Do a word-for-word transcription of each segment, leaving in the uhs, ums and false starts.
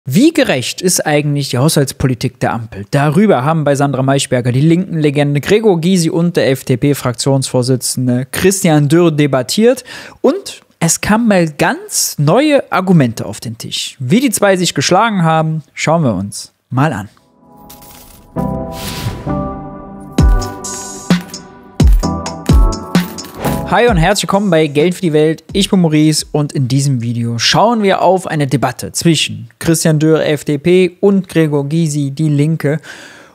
Wie gerecht ist eigentlich die Haushaltspolitik der Ampel? Darüber haben bei Sandra Maischberger die linken Legende Gregor Gysi und der F D P-Fraktionsvorsitzende Christian Dürr debattiert und es kamen mal ganz neue Argumente auf den Tisch. Wie die zwei sich geschlagen haben, schauen wir uns mal an. Hi und herzlich willkommen bei Geld für die Welt. Ich bin Maurice und in diesem Video schauen wir auf eine Debatte zwischen Christian Dürr, F D P und Gregor Gysi, die Linke,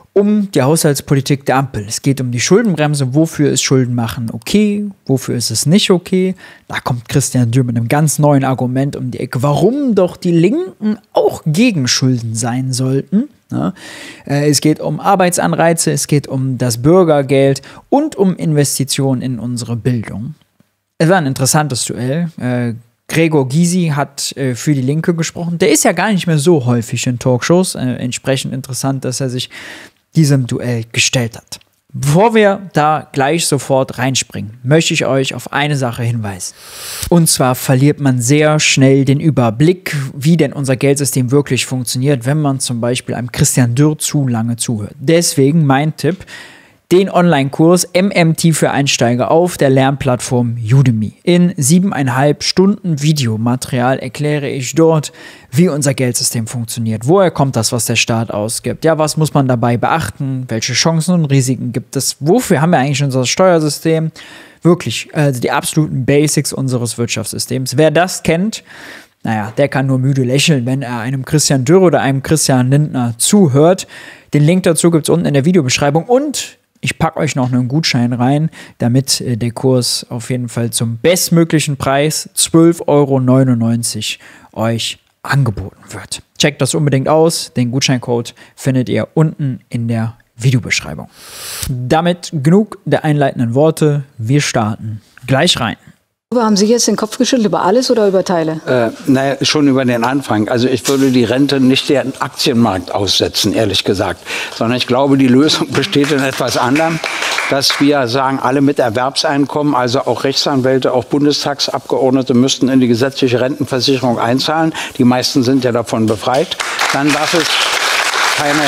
um die Haushaltspolitik der Ampel. Es geht um die Schuldenbremse. Wofür ist Schuldenmachen okay? Wofür ist es nicht okay? Da kommt Christian Dürr mit einem ganz neuen Argument um die Ecke, warum doch die Linken auch gegen Schulden sein sollten. Ja, äh, es geht um Arbeitsanreize, es geht um das Bürgergeld und um Investitionen in unsere Bildung. Es war ein interessantes Duell. Äh, Gregor Gysi hat äh, für die Linke gesprochen. Der ist ja gar nicht mehr so häufig in Talkshows. Äh, entsprechend interessant, dass er sich diesem Duell gestellt hat. Bevor wir da gleich sofort reinspringen, möchte ich euch auf eine Sache hinweisen. Und zwar verliert man sehr schnell den Überblick, wie denn unser Geldsystem wirklich funktioniert, wenn man zum Beispiel einem Christian Dürr zu lange zuhört. Deswegen mein Tipp: den Online-Kurs M M T für Einsteiger auf der Lernplattform Udemy. In siebeneinhalb Stunden Videomaterial erkläre ich dort, wie unser Geldsystem funktioniert. Woher kommt das, was der Staat ausgibt? Ja, was muss man dabei beachten? Welche Chancen und Risiken gibt es? Wofür haben wir eigentlich unser Steuersystem? Wirklich, also die absoluten Basics unseres Wirtschaftssystems. Wer das kennt, naja, der kann nur müde lächeln, wenn er einem Christian Dürr oder einem Christian Lindner zuhört. Den Link dazu gibt es unten in der Videobeschreibung und ich packe euch noch einen Gutschein rein, damit äh, der Kurs auf jeden Fall zum bestmöglichen Preis zwölf Euro neunundneunzig euch angeboten wird. Checkt das unbedingt aus. Den Gutscheincode findet ihr unten in der Videobeschreibung. Damit genug der einleitenden Worte. Wir starten gleich rein. Haben Sie jetzt den Kopf geschüttelt über alles oder über Teile? Äh, naja, schon über den Anfang. Also ich würde die Rente nicht dem Aktienmarkt aussetzen, ehrlich gesagt. Sondern ich glaube, die Lösung besteht in etwas anderem. Dass wir sagen, alle mit Erwerbseinkommen, also auch Rechtsanwälte, auch Bundestagsabgeordnete müssten in die gesetzliche Rentenversicherung einzahlen. Die meisten sind ja davon befreit. Dann darf es keine...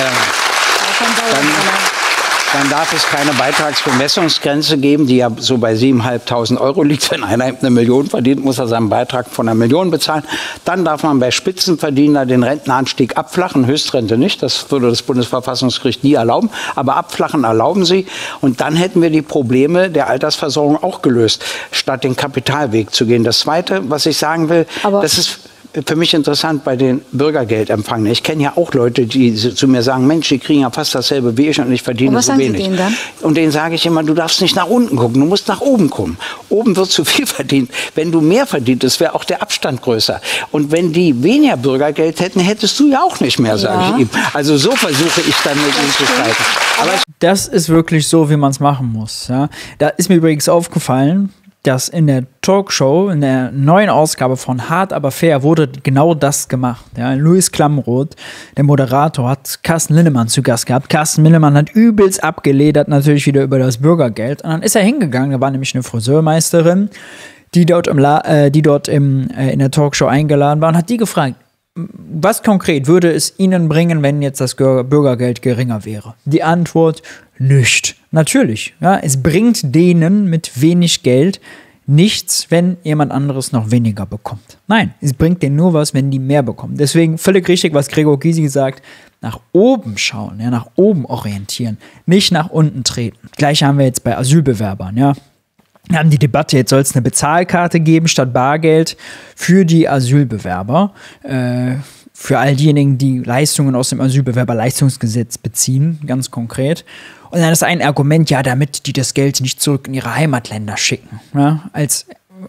Dann, Dann darf es keine Beitragsbemessungsgrenze geben, die ja so bei siebentausendfünfhundert Euro liegt. Wenn einer eine Million verdient, muss er seinen Beitrag von einer Million bezahlen. Dann darf man bei Spitzenverdiener den Rentenanstieg abflachen, Höchstrente nicht. Das würde das Bundesverfassungsgericht nie erlauben. Aber abflachen erlauben sie. Und dann hätten wir die Probleme der Altersversorgung auch gelöst, statt den Kapitalweg zu gehen. Das Zweite, was ich sagen will, Aber das ist für mich interessant bei den Bürgergeldempfangenen. Ich kenne ja auch Leute, die zu mir sagen, Mensch, die kriegen ja fast dasselbe wie ich und ich verdiene und so wenig. Sie denen dann? Und denen sage ich immer, du darfst nicht nach unten gucken, du musst nach oben gucken. Oben wird zu viel verdient. Wenn du mehr verdientest, wäre auch der Abstand größer. Und wenn die weniger Bürgergeld hätten, hättest du ja auch nicht mehr, sage ja. ich ihm. Also so versuche ich dann mit ihm zu streiten. Aber das ist wirklich so, wie man es machen muss. Ja? Da ist mir übrigens aufgefallen, dass in der Talkshow, in der neuen Ausgabe von Hart aber fair, wurde genau das gemacht. Ja, Luis Klamroth, der Moderator, hat Carsten Linnemann zu Gast gehabt. Carsten Linnemann hat übelst abgeledert, natürlich wieder über das Bürgergeld. Und dann ist er hingegangen, da war nämlich eine Friseurmeisterin, die dort, im La äh, die dort im, äh, in der Talkshow eingeladen war und hat die gefragt, was konkret würde es Ihnen bringen, wenn jetzt das Bürgergeld geringer wäre? Die Antwort: nicht. Natürlich. Ja, es bringt denen mit wenig Geld nichts, wenn jemand anderes noch weniger bekommt. Nein, es bringt denen nur was, wenn die mehr bekommen. Deswegen völlig richtig, was Gregor Gysi gesagt, nach oben schauen, ja, nach oben orientieren, nicht nach unten treten. Gleich haben wir jetzt bei Asylbewerbern, ja. Wir haben die Debatte, jetzt soll es eine Bezahlkarte geben statt Bargeld für die Asylbewerber, äh, für all diejenigen, die Leistungen aus dem Asylbewerberleistungsgesetz beziehen, ganz konkret. Und dann ist ein Argument, ja, damit die das Geld nicht zurück in ihre Heimatländer schicken. Ja, als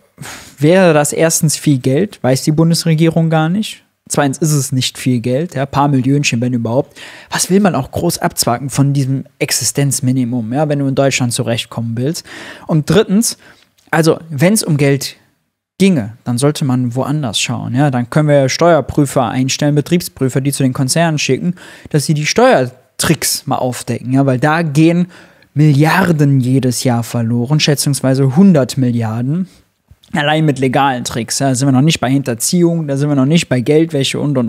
wäre das erstens viel Geld, weiß die Bundesregierung gar nicht. Zweitens ist es nicht viel Geld, ja, paar Millionchen, wenn überhaupt. Was will man auch groß abzwacken von diesem Existenzminimum, ja, wenn du in Deutschland zurechtkommen willst? Und drittens, also wenn es um Geld ginge, dann sollte man woanders schauen, ja. Dann können wir Steuerprüfer einstellen, Betriebsprüfer, die zu den Konzernen schicken, dass sie die Steuertricks mal aufdecken, ja, weil da gehen Milliarden jedes Jahr verloren, schätzungsweise hundert Milliarden. Allein mit legalen Tricks, ja, da sind wir noch nicht bei Hinterziehung, da sind wir noch nicht bei Geldwäsche und, und, und.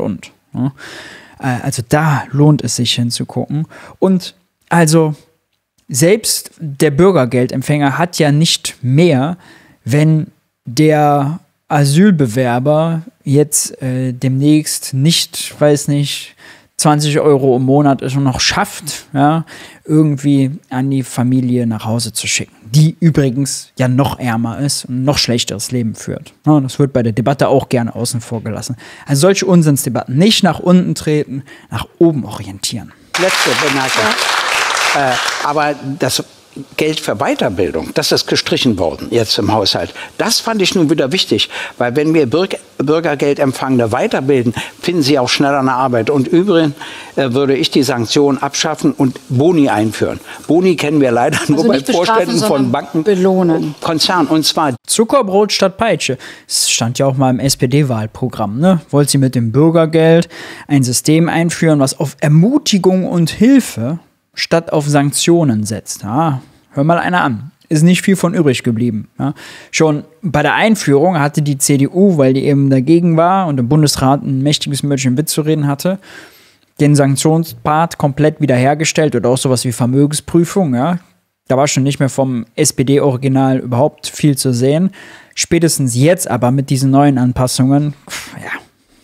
Ja? Also da lohnt es sich hinzugucken. Und also selbst der Bürgergeldempfänger hat ja nicht mehr, wenn der Asylbewerber jetzt äh, demnächst nicht, weiß nicht, zwanzig Euro im Monat es noch schafft, ja, irgendwie an die Familie nach Hause zu schicken, die übrigens ja noch ärmer ist und noch schlechteres Leben führt. Ja, das wird bei der Debatte auch gerne außen vor gelassen. Also solche Unsinnsdebatten nicht nach unten treten, nach oben orientieren. Letzte Bemerkung. Ja. Äh, aber das Geld für Weiterbildung, das ist gestrichen worden jetzt im Haushalt. Das fand ich nun wieder wichtig, weil wenn wir Bürger, Bürgergeldempfangende weiterbilden, finden sie auch schneller eine Arbeit. Und übrigens äh, würde ich die Sanktionen abschaffen und Boni einführen. Boni kennen wir leider also nur bei Vorständen von Banken, belohnen. Konzernen. Und zwar Zuckerbrot statt Peitsche. Das stand ja auch mal im S P D-Wahlprogramm. Ne? Wollt sie mit dem Bürgergeld ein System einführen, was auf Ermutigung und Hilfe statt auf Sanktionen setzt. Ja, hör mal einer an. Ist nicht viel von übrig geblieben. Ja. Schon bei der Einführung hatte die C D U, weil die eben dagegen war und im Bundesrat ein mächtiges Mörchen mitzureden hatte, den Sanktionspart komplett wiederhergestellt oder auch sowas wie Vermögensprüfung. Ja. Da war schon nicht mehr vom S P D-Original überhaupt viel zu sehen. Spätestens jetzt aber mit diesen neuen Anpassungen, ja,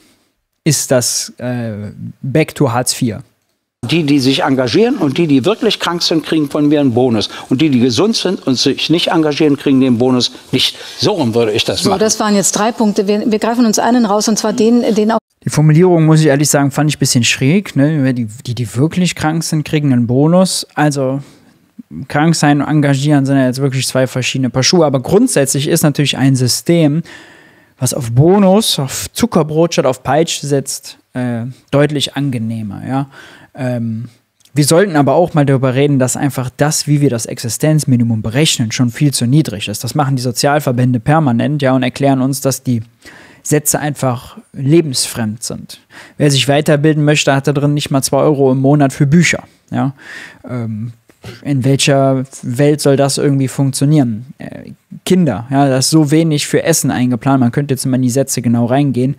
ist das äh, back to Hartz vier. Die, die sich engagieren und die, die wirklich krank sind, kriegen von mir einen Bonus. Und die, die gesund sind und sich nicht engagieren, kriegen den Bonus nicht. So rum würde ich das so, machen. Das waren jetzt drei Punkte. Wir, wir greifen uns einen raus, und zwar den, den auch. Die Formulierung, muss ich ehrlich sagen, fand ich ein bisschen schräg. Ne? Die, die, die wirklich krank sind, kriegen einen Bonus. Also krank sein und engagieren sind ja jetzt wirklich zwei verschiedene Paar Schuhe. Aber grundsätzlich ist natürlich ein System, was auf Bonus, auf Zuckerbrot statt auf Peitsche setzt, äh, deutlich angenehmer. Ja? Ähm, wir sollten aber auch mal darüber reden, dass einfach das, wie wir das Existenzminimum berechnen, schon viel zu niedrig ist. Das machen die Sozialverbände permanent, ja, und erklären uns, dass die Sätze einfach lebensfremd sind. Wer sich weiterbilden möchte, hat da drin nicht mal zwei Euro im Monat für Bücher. Ja? Ähm, in welcher Welt soll das irgendwie funktionieren? Äh, Kinder, ja, da ist so wenig für Essen eingeplant, man könnte jetzt mal in die Sätze genau reingehen.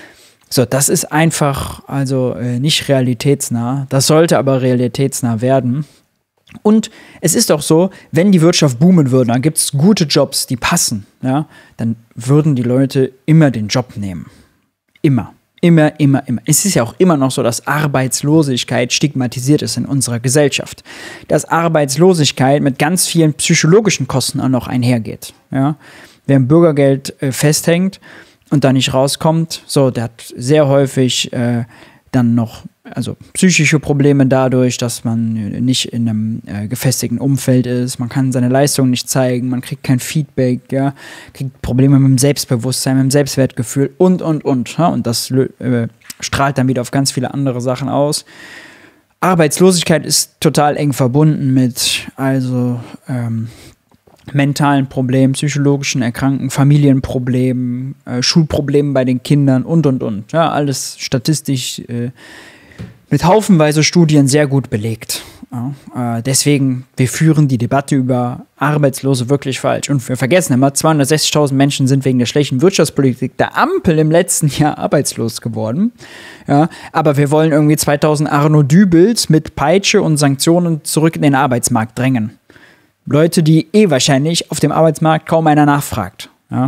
So, das ist einfach also äh, nicht realitätsnah. Das sollte aber realitätsnah werden. Und es ist auch so, wenn die Wirtschaft boomen würde, dann gibt es gute Jobs, die passen, ja, dann würden die Leute immer den Job nehmen. Immer. Immer, immer, immer. Es ist ja auch immer noch so, dass Arbeitslosigkeit stigmatisiert ist in unserer Gesellschaft. Dass Arbeitslosigkeit mit ganz vielen psychologischen Kosten auch noch einhergeht. Ja? Wer im Bürgergeld äh, festhängt und da nicht rauskommt, so, der hat sehr häufig äh, dann noch also psychische Probleme dadurch, dass man nicht in einem äh, gefestigten Umfeld ist, man kann seine Leistung nicht zeigen, man kriegt kein Feedback, ja, kriegt Probleme mit dem Selbstbewusstsein, mit dem Selbstwertgefühl und, und, und. Ja, und das äh, strahlt dann wieder auf ganz viele andere Sachen aus. Arbeitslosigkeit ist total eng verbunden mit also ähm, mentalen Problemen, psychologischen Erkrankungen, Familienproblemen, äh, Schulproblemen bei den Kindern und, und, und. Ja, alles statistisch äh, mit haufenweise Studien sehr gut belegt. Ja, äh, deswegen, wir führen die Debatte über Arbeitslose wirklich falsch. Und wir vergessen immer, zweihundertsechzigtausend Menschen sind wegen der schlechten Wirtschaftspolitik der Ampel im letzten Jahr arbeitslos geworden. Ja, aber wir wollen irgendwie zweitausend Arno Dübels mit Peitsche und Sanktionen zurück in den Arbeitsmarkt drängen. Leute, die eh wahrscheinlich auf dem Arbeitsmarkt kaum einer nachfragt. Ja.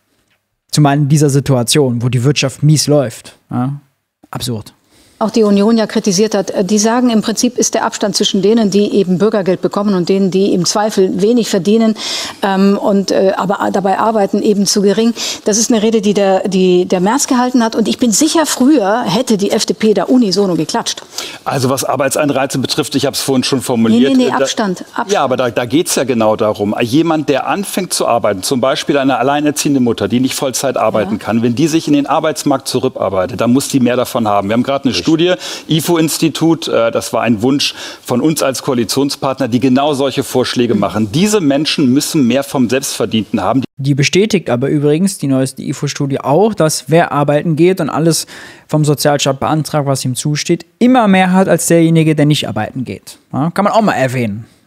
Zumal in dieser Situation, wo die Wirtschaft mies läuft. Ja. Absurd. Auch die Union ja kritisiert hat, die sagen, im Prinzip ist der Abstand zwischen denen, die eben Bürgergeld bekommen und denen, die im Zweifel wenig verdienen ähm, und äh, aber dabei arbeiten, eben zu gering. Das ist eine Rede, die der, die der Merz gehalten hat, und ich bin sicher, früher hätte die F D P da unisono geklatscht. Also was Arbeitseinreize betrifft, ich habe es vorhin schon formuliert. Nee, nee, nee, Abstand. Abstand. Ja, aber da, da geht es ja genau darum. Jemand, der anfängt zu arbeiten, zum Beispiel eine alleinerziehende Mutter, die nicht Vollzeit arbeiten ja. kann, wenn die sich in den Arbeitsmarkt zurückarbeitet, dann muss die mehr davon haben. Wir haben gerade eine Studie, I F O-Institut, äh, das war ein Wunsch von uns als Koalitionspartner, die genau solche Vorschläge machen. Diese Menschen müssen mehr vom Selbstverdienten haben. Die bestätigt aber übrigens, die neueste I F O-Studie auch, dass wer arbeiten geht und alles vom Sozialstaat beantragt, was ihm zusteht, immer mehr hat als derjenige, der nicht arbeiten geht. Ja, kann man auch mal erwähnen.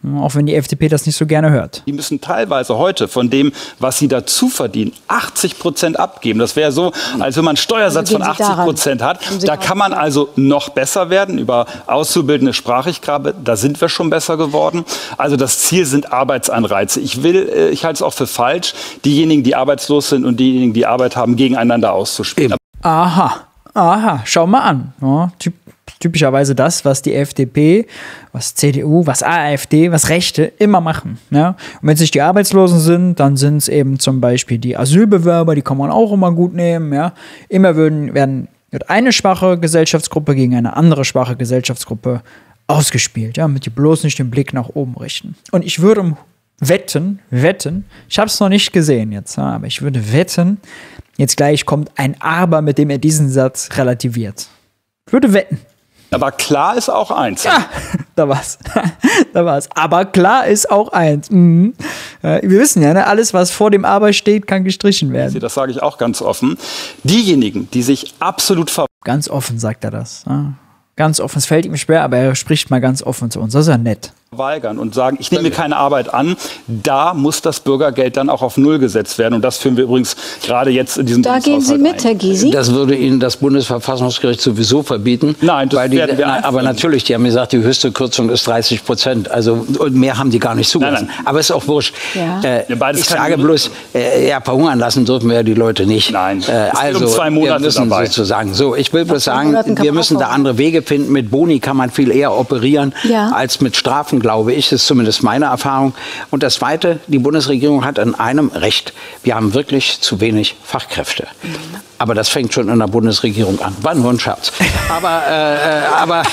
Auch wenn die F D P das nicht so gerne hört. Die müssen teilweise heute von dem, was sie dazu verdienen, achtzig Prozent abgeben. Das wäre so, als wenn man einen Steuersatz also von achtzig Prozent hat. Da kann man also noch besser werden über auszubildende Sprachiggabe. Da sind wir schon besser geworden. Also das Ziel sind Arbeitsanreize. Ich will, ich halte es auch für falsch, diejenigen, die arbeitslos sind und diejenigen, die Arbeit haben, gegeneinander auszuspielen. Aha, aha, schau mal an. Ja, typ typischerweise das, was die F D P, was C D U, was AfD, was Rechte immer machen. Ja? Und wenn es nicht die Arbeitslosen sind, dann sind es eben zum Beispiel die Asylbewerber, die kann man auch immer gut nehmen. Ja? Immer würden, werden, wird eine schwache Gesellschaftsgruppe gegen eine andere schwache Gesellschaftsgruppe ausgespielt, ja? Damit die bloß nicht den Blick nach oben richten. Und ich würde wetten, wetten, ich habe es noch nicht gesehen jetzt, ja? Aber ich würde wetten, jetzt gleich kommt ein Aber, mit dem er diesen Satz relativiert. Ich würde wetten. Aber klar ist auch eins. Ja, da war's. Da war's. Aber klar ist auch eins. Mhm. Äh, wir wissen ja, ne, alles, was vor dem Aber steht, kann gestrichen werden. Das sage ich auch ganz offen. Diejenigen, die sich absolut ver... Ganz offen sagt er das. Ja. Ganz offen. Es fällt ihm schwer, aber er spricht mal ganz offen zu uns. Das ist ja nett. Weigern und sagen, ich nehme keine Arbeit an, da muss das Bürgergeld dann auch auf Null gesetzt werden. Und das führen wir übrigens gerade jetzt in diesem Da gehen Sie mit, ein. Herr Gysi? Das würde Ihnen das Bundesverfassungsgericht sowieso verbieten. Nein, das die, werden wir na, Aber natürlich, die haben gesagt, die höchste Kürzung ist dreißig Prozent. Also und mehr haben die gar nicht zugelassen. Nein, nein. Aber ist auch wurscht. Ja. Äh, ich sage bloß, äh, ja, verhungern lassen dürfen wir ja die Leute nicht. Nein, äh, also um zwei Monate wir müssen dabei. sozusagen. So, ich will bloß sagen, wir müssen da andere Wege finden. Mit Boni kann man viel eher operieren ja. als mit Strafen, glaube ich. Das ist zumindest meine Erfahrung. Und das Zweite, die Bundesregierung hat an einem Recht. Wir haben wirklich zu wenig Fachkräfte. Mhm. Aber das fängt schon in der Bundesregierung an. War nur ein Scherz. Aber, äh, aber,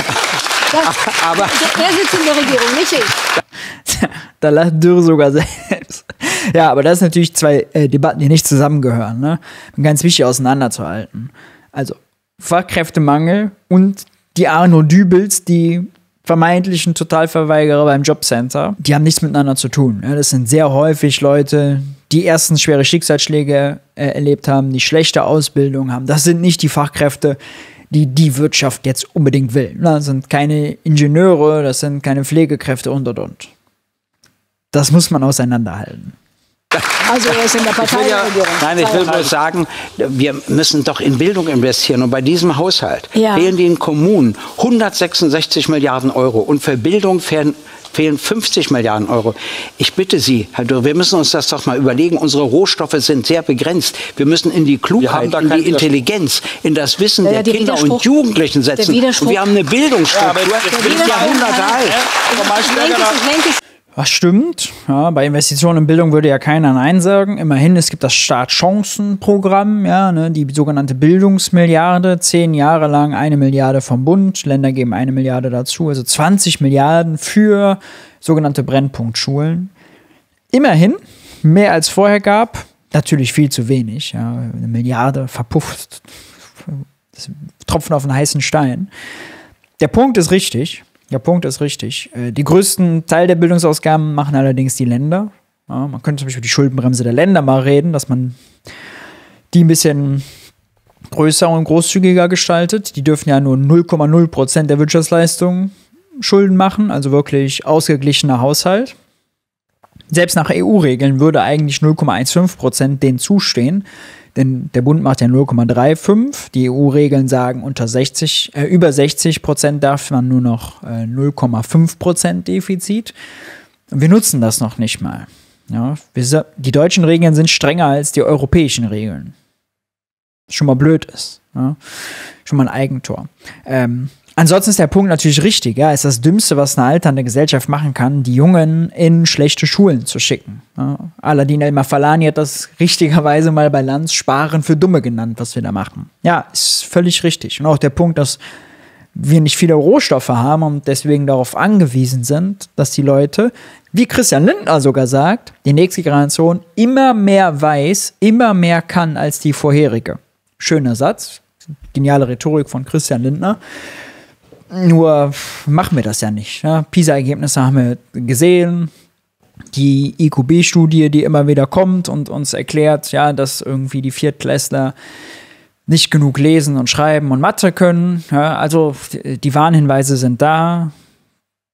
das, aber... Wer sitzt in der Regierung? Nicht ich. Da lacht Dürr sogar selbst. Ja, aber das sind natürlich zwei äh, Debatten, die nicht zusammengehören. Ne? Ganz wichtig auseinanderzuhalten. Also Fachkräftemangel und die Arno Dübels, die vermeintlichen Totalverweigerer beim Jobcenter, die haben nichts miteinander zu tun. Ja, das sind sehr häufig Leute, die erstens schwere Schicksalsschläge äh, erlebt haben, die schlechte Ausbildung haben. Das sind nicht die Fachkräfte, die die Wirtschaft jetzt unbedingt will. Das sind keine Ingenieure, das sind keine Pflegekräfte und und und. Das muss man auseinanderhalten. Also er ist in der Partei ja, Nein, ich will nur sagen, wir müssen doch in Bildung investieren. Und bei diesem Haushalt ja. fehlen den Kommunen hundertsechsundsechzig Milliarden Euro. Und für Bildung fehlen, fehlen fünfzig Milliarden Euro. Ich bitte Sie, Herr Dürr, wir müssen uns das doch mal überlegen. Unsere Rohstoffe sind sehr begrenzt. Wir müssen in die Klugheit, in die Intelligenz, in das Wissen ja, der Kinder und Jugendlichen setzen. Und wir haben eine Bildungsstruktur, ja, die ist Jahrhunderte alt. Was stimmt? Ja, bei Investitionen in Bildung würde ja keiner Nein sagen. Immerhin, es gibt das Startchancenprogramm, ja, ne, die sogenannte Bildungsmilliarde, zehn Jahre lang eine Milliarde vom Bund, Länder geben eine Milliarde dazu, also zwanzig Milliarden für sogenannte Brennpunktschulen. Immerhin, mehr als vorher gab, natürlich viel zu wenig, ja, eine Milliarde verpufft, Tropfen auf einen heißen Stein. Der Punkt ist richtig. Der Punkt ist richtig. Die größten Teil der Bildungsausgaben machen allerdings die Länder. Ja, man könnte zum Beispiel die Schuldenbremse der Länder mal reden, dass man die ein bisschen größer und großzügiger gestaltet. Die dürfen ja nur null Komma null Prozent der Wirtschaftsleistung Schulden machen, also wirklich ausgeglichener Haushalt. Selbst nach E U-Regeln würde eigentlich null Komma fünfzehn Prozent denen zustehen. Denn der Bund macht ja null Komma fünfunddreißig. Die E U-Regeln sagen, unter sechzig, äh, über sechzig Prozent darf man nur noch äh, null Komma fünf Prozent Defizit. Und wir nutzen das noch nicht mal. Ja, wir, die deutschen Regeln sind strenger als die europäischen Regeln. Was schon mal blöd ist. Ja? Schon mal ein Eigentor. Ähm, Ansonsten ist der Punkt natürlich richtig, ja, ist das Dümmste, was eine alternde Gesellschaft machen kann, die Jungen in schlechte Schulen zu schicken. Ja, Aladin El-Mafalani hat das richtigerweise mal bei Lanz Sparen für Dumme genannt, was wir da machen. Ja, ist völlig richtig. Und auch der Punkt, dass wir nicht viele Rohstoffe haben und deswegen darauf angewiesen sind, dass die Leute, wie Christian Lindner sogar sagt, die nächste Generation immer mehr weiß, immer mehr kann als die vorherige. Schöner Satz, geniale Rhetorik von Christian Lindner. Nur machen wir das ja nicht. Ja? PISA-Ergebnisse haben wir gesehen. Die I Q B-Studie, die immer wieder kommt und uns erklärt, ja, dass irgendwie die Viertklässler nicht genug lesen und schreiben und Mathe können. Ja? Also die Warnhinweise sind da.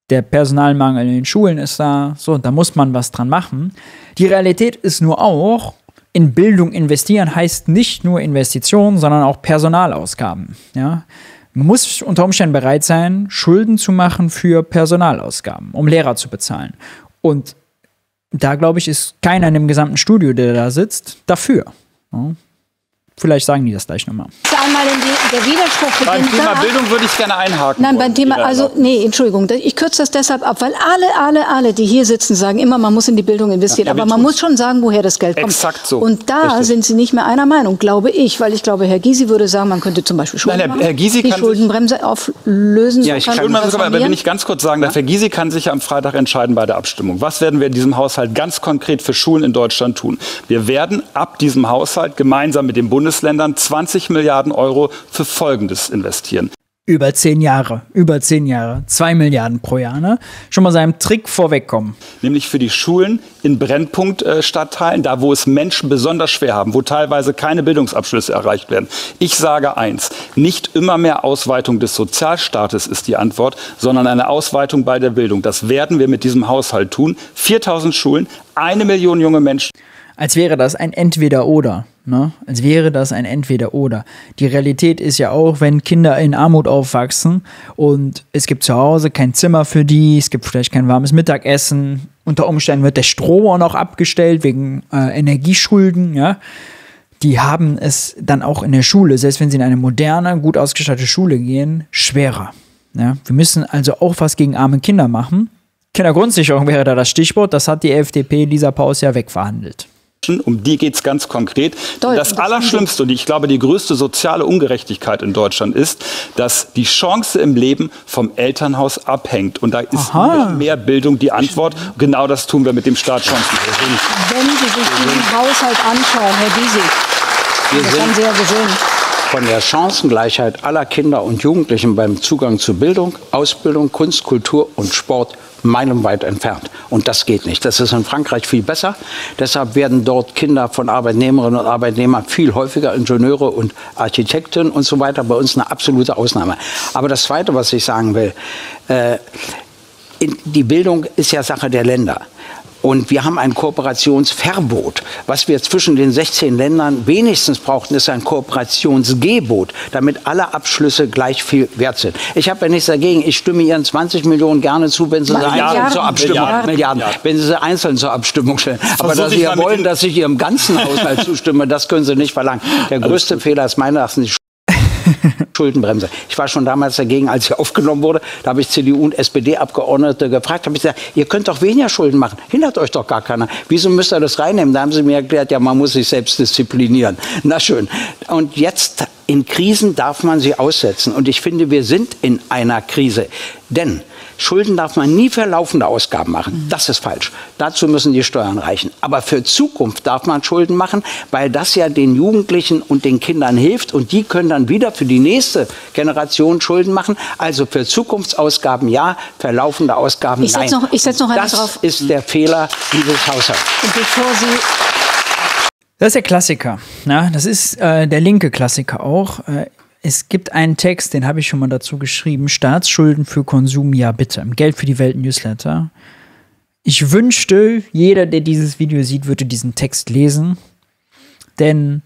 der Personalmangel in den Schulen ist da, so, da muss man was dran machen. Die Realität ist nur auch, in Bildung investieren heißt nicht nur Investitionen, sondern auch Personalausgaben. Ja? Man muss unter Umständen bereit sein, Schulden zu machen für Personalausgaben, um Lehrer zu bezahlen. Und da, glaube ich, ist keiner in dem gesamten Studio, der da sitzt, dafür. Ja? Vielleicht sagen die das gleich nochmal. Einmal in die, der Widerspruch Beim beginnt Thema da. Bildung würde ich gerne einhaken. Nein, wollen, beim Thema, also, nee, Entschuldigung, ich kürze das deshalb ab, weil alle, alle, alle, die hier sitzen, sagen immer, man muss in die Bildung investieren. Ja, aber man muss schon sagen, woher das Geld kommt. Exakt so. Und da Richtig. sind Sie nicht mehr einer Meinung, glaube ich, weil ich glaube, Herr Gysi würde sagen, man könnte zum Beispiel Schulden Nein, Herr- machen, Herr Gysi die kann Schuldenbremse auflösen. Ja, so ich kann kann- man das Aber wenn formulieren. ich ganz kurz sagen darf, Herr Gysi kann sich ja am Freitag entscheiden bei der Abstimmung. Was werden wir in diesem Haushalt ganz konkret für Schulen in Deutschland tun? Wir werden ab diesem Haushalt gemeinsam mit den Bundesländern zwanzig Milliarden Euro für Folgendes investieren. Über zehn Jahre, über zehn Jahre, zwei Milliarden pro Jahr, ne? Schon mal seinem Trick vorwegkommen. Nämlich für die Schulen in Brennpunktstadtteilen, da wo es Menschen besonders schwer haben, wo teilweise keine Bildungsabschlüsse erreicht werden. Ich sage eins, nicht immer mehr Ausweitung des Sozialstaates ist die Antwort, sondern eine Ausweitung bei der Bildung. Das werden wir mit diesem Haushalt tun. viertausend Schulen, eine Million junge Menschen. Als wäre das ein Entweder-Oder. Ne? Als wäre das ein Entweder-Oder. Die Realität ist ja auch, wenn Kinder in Armut aufwachsen und es gibt zu Hause kein Zimmer für die, es gibt vielleicht kein warmes Mittagessen, unter Umständen wird der Strom auch noch abgestellt wegen äh, Energieschulden, ja. Die haben es dann auch in der Schule, selbst wenn sie in eine moderne, gut ausgestattete Schule gehen, schwerer. Ja? Wir müssen also auch was gegen arme Kinder machen. Kindergrundsicherung wäre da das Stichwort, das hat die F D P Lisa Paus ja wegverhandelt. Um die geht es ganz konkret. Deutsch, Das das Allerschlimmste und ich glaube, die größte soziale Ungerechtigkeit in Deutschland ist, dass die Chance im Leben vom Elternhaus abhängt. Und da ist Aha. mehr Bildung die Antwort. Genau das tun wir mit dem Staat Chancen. Wenn Sie sich diesen Haushalt anschauen, Herr Gysi, Wir das sind haben Sie ja gesehen. von der Chancengleichheit aller Kinder und Jugendlichen beim Zugang zu Bildung, Ausbildung, Kunst, Kultur und Sport meilenweit entfernt. Und das geht nicht. Das ist in Frankreich viel besser. Deshalb werden dort Kinder von Arbeitnehmerinnen und Arbeitnehmern viel häufiger Ingenieure und Architekten und so weiter. Bei uns eine absolute Ausnahme. Aber das Zweite, was ich sagen will, äh, in, die Bildung ist ja Sache der Länder. Und wir haben ein Kooperationsverbot. Was wir zwischen den sechzehn Ländern wenigstens brauchten, ist ein Kooperationsgebot, damit alle Abschlüsse gleich viel wert sind. Ich habe ja nichts dagegen. Ich stimme Ihren zwanzig Millionen gerne zu, wenn Sie sie Milliarden. einzeln zur Abstimmung, Milliarden. Milliarden, wenn Sie sie einzeln zur Abstimmung stellen. Aber Versuch dass ich Sie mal ja mit wollen, den- dass ich Ihrem ganzen Haushalt zustimme, das können Sie nicht verlangen. Der größte Fehler ist meines Erachtens die Schuldenbremse. Ich war schon damals dagegen, als sie aufgenommen wurde. Da habe ich C D U und S P D-Abgeordnete gefragt, habe ich gesagt, ihr könnt doch weniger Schulden machen. Hindert euch doch gar keiner. Wieso müsst ihr das reinnehmen? Da haben sie mir erklärt, ja, man muss sich selbst disziplinieren. Na schön. Und jetzt in Krisen darf man sie aussetzen. Und ich finde, wir sind in einer Krise. Denn Schulden darf man nie für laufende Ausgaben machen. Das ist falsch. Dazu müssen die Steuern reichen. Aber für Zukunft darf man Schulden machen, weil das ja den Jugendlichen und den Kindern hilft. Und die können dann wieder für die nächste Generation Schulden machen. Also für Zukunftsausgaben ja, für laufende Ausgaben Ich setz nein. noch- ich setz noch eins das drauf. ist der Fehler dieses Haushalts. Und bevor Sie Das ist der Klassiker. Ja, das ist äh, der linke Klassiker auch. Äh, es gibt einen Text, den habe ich schon mal dazu geschrieben. Staatsschulden für Konsum, ja bitte. Im Geld für die Welt Newsletter. Ich wünschte, jeder, der dieses Video sieht, würde diesen Text lesen. Denn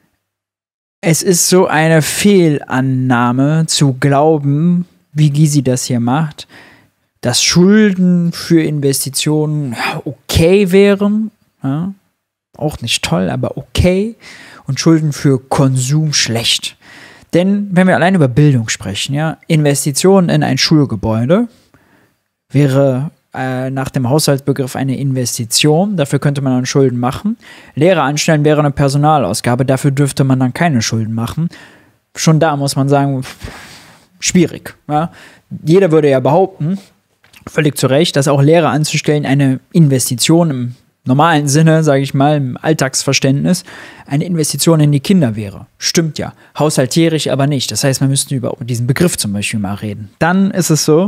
es ist so eine Fehlannahme zu glauben, wie Gysi das hier macht, dass Schulden für Investitionen ja, okay wären. Ja. Auch nicht toll, aber okay. Und Schulden für Konsum schlecht. Denn wenn wir allein über Bildung sprechen, ja, Investitionen in ein Schulgebäude wäre äh, nach dem Haushaltsbegriff eine Investition. Dafür könnte man dann Schulden machen. Lehrer anstellen wäre eine Personalausgabe. Dafür dürfte man dann keine Schulden machen. Schon da muss man sagen, schwierig. Ja. Jeder würde ja behaupten, völlig zu Recht, dass auch Lehrer anzustellen eine Investition im normalen Sinne, sage ich mal, im Alltagsverständnis, eine Investition in die Kinder wäre. Stimmt ja. Haushalterisch aber nicht. Das heißt, man müsste über diesen Begriff zum Beispiel mal reden. Dann ist es so,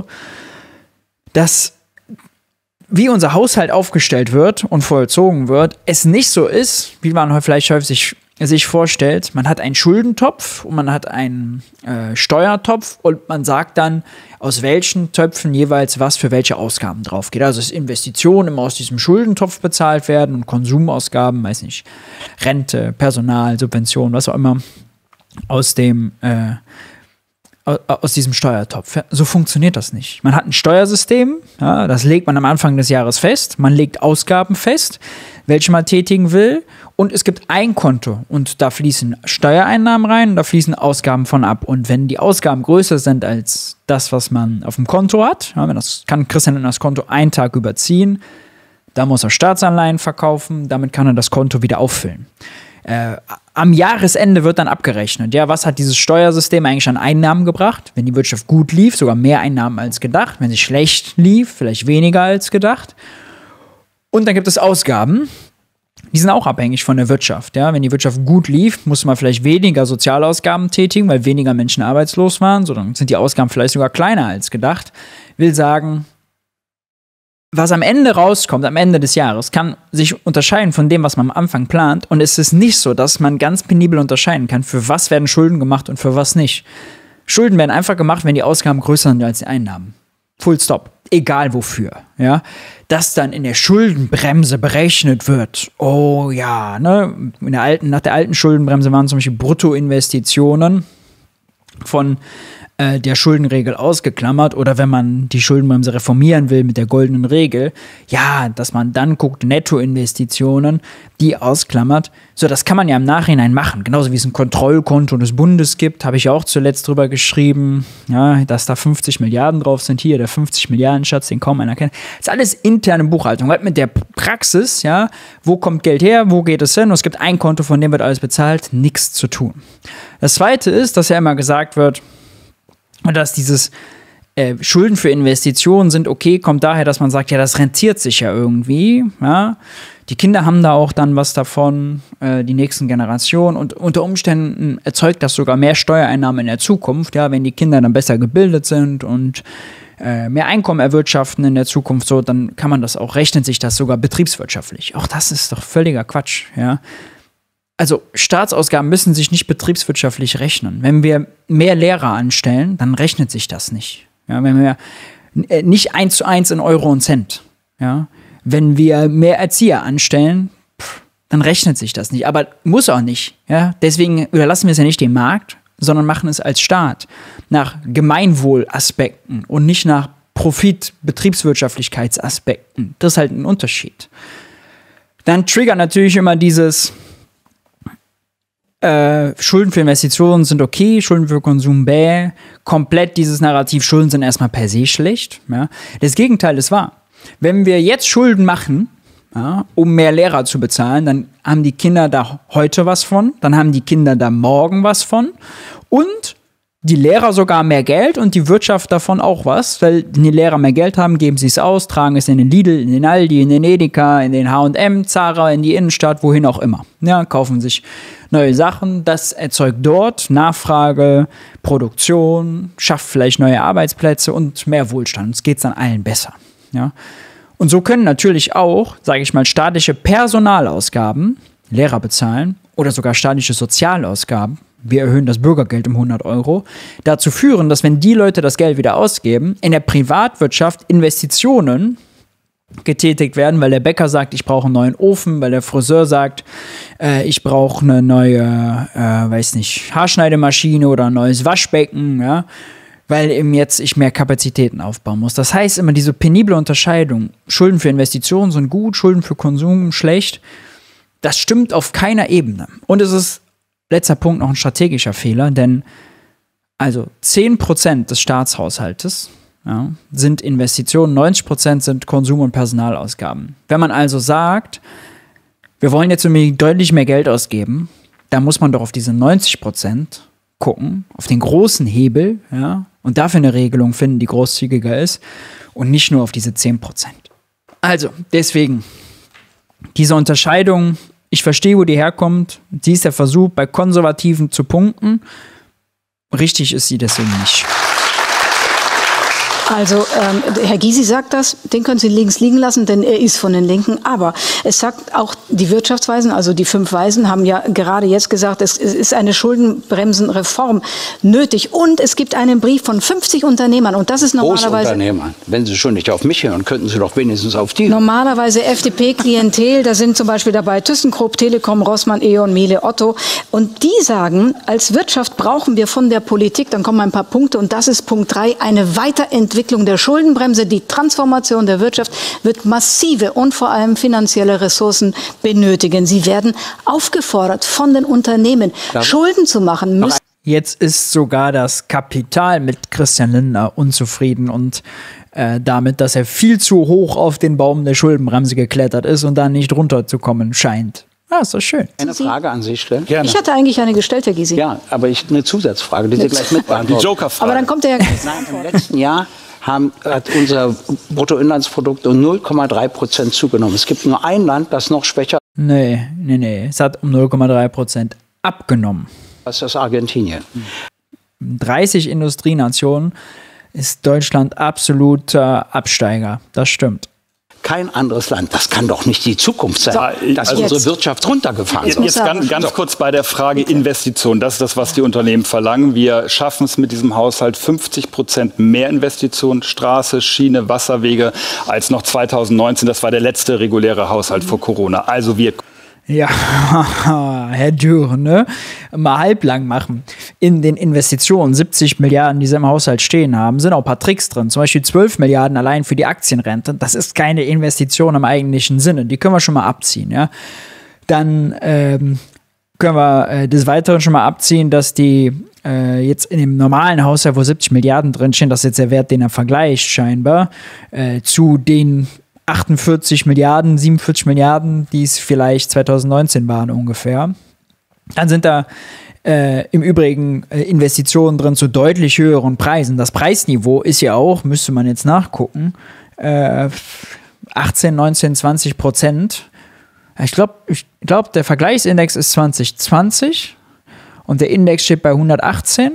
dass wie unser Haushalt aufgestellt wird und vollzogen wird, es nicht so ist, wie man vielleicht häufig sich vorstellt, man hat einen Schuldentopf und man hat einen äh, Steuertopf und man sagt dann, aus welchen Töpfen jeweils was für welche Ausgaben drauf geht. Also dass Investitionen immer aus diesem Schuldentopf bezahlt werden und Konsumausgaben, weiß nicht, Rente, Personal, Subventionen, was auch immer, aus dem äh, aus diesem Steuertopf. So funktioniert das nicht. Man hat ein Steuersystem, ja, das legt man am Anfang des Jahres fest, man legt Ausgaben fest, welche man tätigen will, und es gibt ein Konto und da fließen Steuereinnahmen rein und da fließen Ausgaben von ab. Und wenn die Ausgaben größer sind als das, was man auf dem Konto hat, ja, wenn das kann Christian in das Konto einen Tag überziehen, da muss er Staatsanleihen verkaufen, damit kann er das Konto wieder auffüllen. Äh, am Jahresende wird dann abgerechnet, ja, was hat dieses Steuersystem eigentlich an Einnahmen gebracht? Wenn die Wirtschaft gut lief, sogar mehr Einnahmen als gedacht. Wenn sie schlecht lief, vielleicht weniger als gedacht. Und dann gibt es Ausgaben, die sind auch abhängig von der Wirtschaft. Ja? Wenn die Wirtschaft gut lief, muss man vielleicht weniger Sozialausgaben tätigen, weil weniger Menschen arbeitslos waren. So, dann sind die Ausgaben vielleicht sogar kleiner als gedacht. Will sagen, was am Ende rauskommt, am Ende des Jahres, kann sich unterscheiden von dem, was man am Anfang plant. Und es ist nicht so, dass man ganz penibel unterscheiden kann, für was werden Schulden gemacht und für was nicht. Schulden werden einfach gemacht, wenn die Ausgaben größer sind als die Einnahmen. Full stop. Egal wofür. Ja? Dass dann in der Schuldenbremse berechnet wird. Oh ja, ne? In der alten, nach der alten Schuldenbremse waren zum Beispiel Bruttoinvestitionen von äh, der Schuldenregel ausgeklammert, oder wenn man die Schuldenbremse reformieren will mit der goldenen Regel, ja, dass man dann guckt, Nettoinvestitionen, die ausklammert. So, das kann man ja im Nachhinein machen. Genauso wie es ein Kontrollkonto des Bundes gibt, habe ich ja auch zuletzt drüber geschrieben, ja, dass da fünfzig Milliarden drauf sind. Hier, der fünfzig Milliarden Schatz, den kaum einer kennt. Das ist alles interne Buchhaltung. Weil mit der Praxis, ja, wo kommt Geld her, wo geht es hin? Und es gibt ein Konto, von dem wird alles bezahlt, nichts zu tun. Das Zweite ist, dass ja immer gesagt wird, dass dieses äh, Schulden für Investitionen sind okay, kommt daher, dass man sagt, ja, das rentiert sich ja irgendwie, ja. Die Kinder haben da auch dann was davon, äh, die nächsten Generationen, und unter Umständen erzeugt das sogar mehr Steuereinnahmen in der Zukunft, ja, wenn die Kinder dann besser gebildet sind und äh, mehr Einkommen erwirtschaften in der Zukunft, so, dann kann man das auch, rechnet sich das sogar betriebswirtschaftlich. Auch das ist doch völliger Quatsch, ja. Also Staatsausgaben müssen sich nicht betriebswirtschaftlich rechnen. Wenn wir mehr Lehrer anstellen, dann rechnet sich das nicht. Ja, wenn wir äh, nicht eins zu eins in Euro und Cent, ja. Wenn wir mehr Erzieher anstellen, pff, dann rechnet sich das nicht. Aber muss auch nicht. Ja? Deswegen überlassen wir es ja nicht dem Markt, sondern machen es als Staat nach Gemeinwohlaspekten und nicht nach Profit-Betriebswirtschaftlichkeitsaspekten. Das ist halt ein Unterschied. Dann triggert natürlich immer dieses äh, Schulden für Investitionen sind okay, Schulden für Konsum bäh. Komplett dieses Narrativ, Schulden sind erstmal per se schlecht. Ja? Das Gegenteil ist wahr. Wenn wir jetzt Schulden machen, ja, um mehr Lehrer zu bezahlen, dann haben die Kinder da heute was von, dann haben die Kinder da morgen was von und die Lehrer sogar mehr Geld und die Wirtschaft davon auch was, weil wenn die Lehrer mehr Geld haben, geben sie es aus, tragen es in den Lidl, in den Aldi, in den Edeka, in den H und M, Zara, in die Innenstadt, wohin auch immer. Ja, kaufen sich neue Sachen, das erzeugt dort Nachfrage, Produktion, schafft vielleicht neue Arbeitsplätze und mehr Wohlstand. Es geht dann allen besser. Ja. Und so können natürlich auch, sage ich mal, staatliche Personalausgaben, Lehrer bezahlen oder sogar staatliche Sozialausgaben, wir erhöhen das Bürgergeld um hundert Euro, dazu führen, dass wenn die Leute das Geld wieder ausgeben, in der Privatwirtschaft Investitionen getätigt werden, weil der Bäcker sagt, ich brauche einen neuen Ofen, weil der Friseur sagt, äh, ich brauche eine neue, äh, weiß nicht, Haarschneidemaschine oder ein neues Waschbecken, ja, weil eben jetzt ich mehr Kapazitäten aufbauen muss. Das heißt immer diese penible Unterscheidung, Schulden für Investitionen sind gut, Schulden für Konsum schlecht, das stimmt auf keiner Ebene. Und es ist, letzter Punkt, noch ein strategischer Fehler, denn also zehn Prozent des Staatshaushaltes, ja, sind Investitionen, neunzig Prozent sind Konsum- und Personalausgaben. Wenn man also sagt, wir wollen jetzt irgendwie deutlich mehr Geld ausgeben, dann muss man doch auf diese neunzig Prozent gucken, auf den großen Hebel, ja, und dafür eine Regelung finden, die großzügiger ist und nicht nur auf diese zehn Prozent. Also, deswegen, diese Unterscheidung, ich verstehe, wo die herkommt, sie ist der Versuch, bei Konservativen zu punkten. Richtig ist sie deswegen nicht. Also ähm, Herr Gysi sagt das, den können Sie links liegen lassen, denn er ist von den Linken. Aber es sagt auch die Wirtschaftsweisen, also die fünf Weisen, haben ja gerade jetzt gesagt, es, es ist eine Schuldenbremsenreform nötig. Und es gibt einen Brief von fünfzig Unternehmern. Und das ist normalerweise... Großunternehmern. Wenn Sie schon nicht auf mich hören, könnten Sie doch wenigstens auf die... Normalerweise F D P-Klientel, da sind zum Beispiel dabei ThyssenKrupp, Telekom, Rossmann, E.ON, Miele, Otto. Und die sagen, als Wirtschaft brauchen wir von der Politik, dann kommen ein paar Punkte, und das ist Punkt drei, eine Weiterentwicklung der Schuldenbremse. Die Transformation der Wirtschaft wird massive und vor allem finanzielle Ressourcen benötigen. Sie werden aufgefordert von den Unternehmen, Darf Schulden zu machen. Müssen Jetzt ist sogar das Kapital mit Christian Lindner unzufrieden und äh, damit, dass er viel zu hoch auf den Baum der Schuldenbremse geklettert ist und da nicht runterzukommen scheint. Ah, ist doch schön. Eine Frage an Sie stellen? Gerne. Ich hatte eigentlich eine gestellt, Herr Gysi. Ja, aber ich eine Zusatzfrage, die Sie gleich mitbeantworten. Die Joker-Frage. Aber dann kommt der... Nein, im letzten Jahr haben, hat unser Bruttoinlandsprodukt um null Komma drei Prozent zugenommen. Es gibt nur ein Land, das noch schwächer... Nee, nee, nee. Es hat um null Komma drei Prozent abgenommen. Das ist Argentinien. dreißig Industrienationen ist Deutschland absoluter Absteiger. Das stimmt. Kein anderes Land. Das kann doch nicht die Zukunft sein, So, dass also unsere jetzt. Wirtschaft runtergefahren Jetzt, ist. jetzt ganz, ganz kurz bei der Frage Investition. Das ist das, was die Unternehmen verlangen. Wir schaffen es mit diesem Haushalt fünfzig Prozent mehr Investitionen, Straße, Schiene, Wasserwege, als noch zweitausendneunzehn. Das war der letzte reguläre Haushalt vor Corona. Also wir... Ja, Herr Dürr, ne? Mal halblang machen. In den Investitionen, siebzig Milliarden, die Sie im Haushalt stehen haben, sind auch ein paar Tricks drin. Zum Beispiel zwölf Milliarden allein für die Aktienrente. Das ist keine Investition im eigentlichen Sinne. Die können wir schon mal abziehen, ja. Dann ähm, können wir äh, des Weiteren schon mal abziehen, dass die äh, jetzt in dem normalen Haushalt, wo siebzig Milliarden drinstehen, das ist jetzt der Wert, den er vergleicht scheinbar, äh, zu den achtundvierzig Milliarden, siebenundvierzig Milliarden, die es vielleicht zweitausendneunzehn waren ungefähr. Dann sind da äh, im Übrigen äh, Investitionen drin zu deutlich höheren Preisen. Das Preisniveau ist ja auch, müsste man jetzt nachgucken, äh, achtzehn, neunzehn, zwanzig Prozent. Ich glaube, ich glaub, der Vergleichsindex ist zwanzig zwanzig und der Index steht bei hundertachtzehn.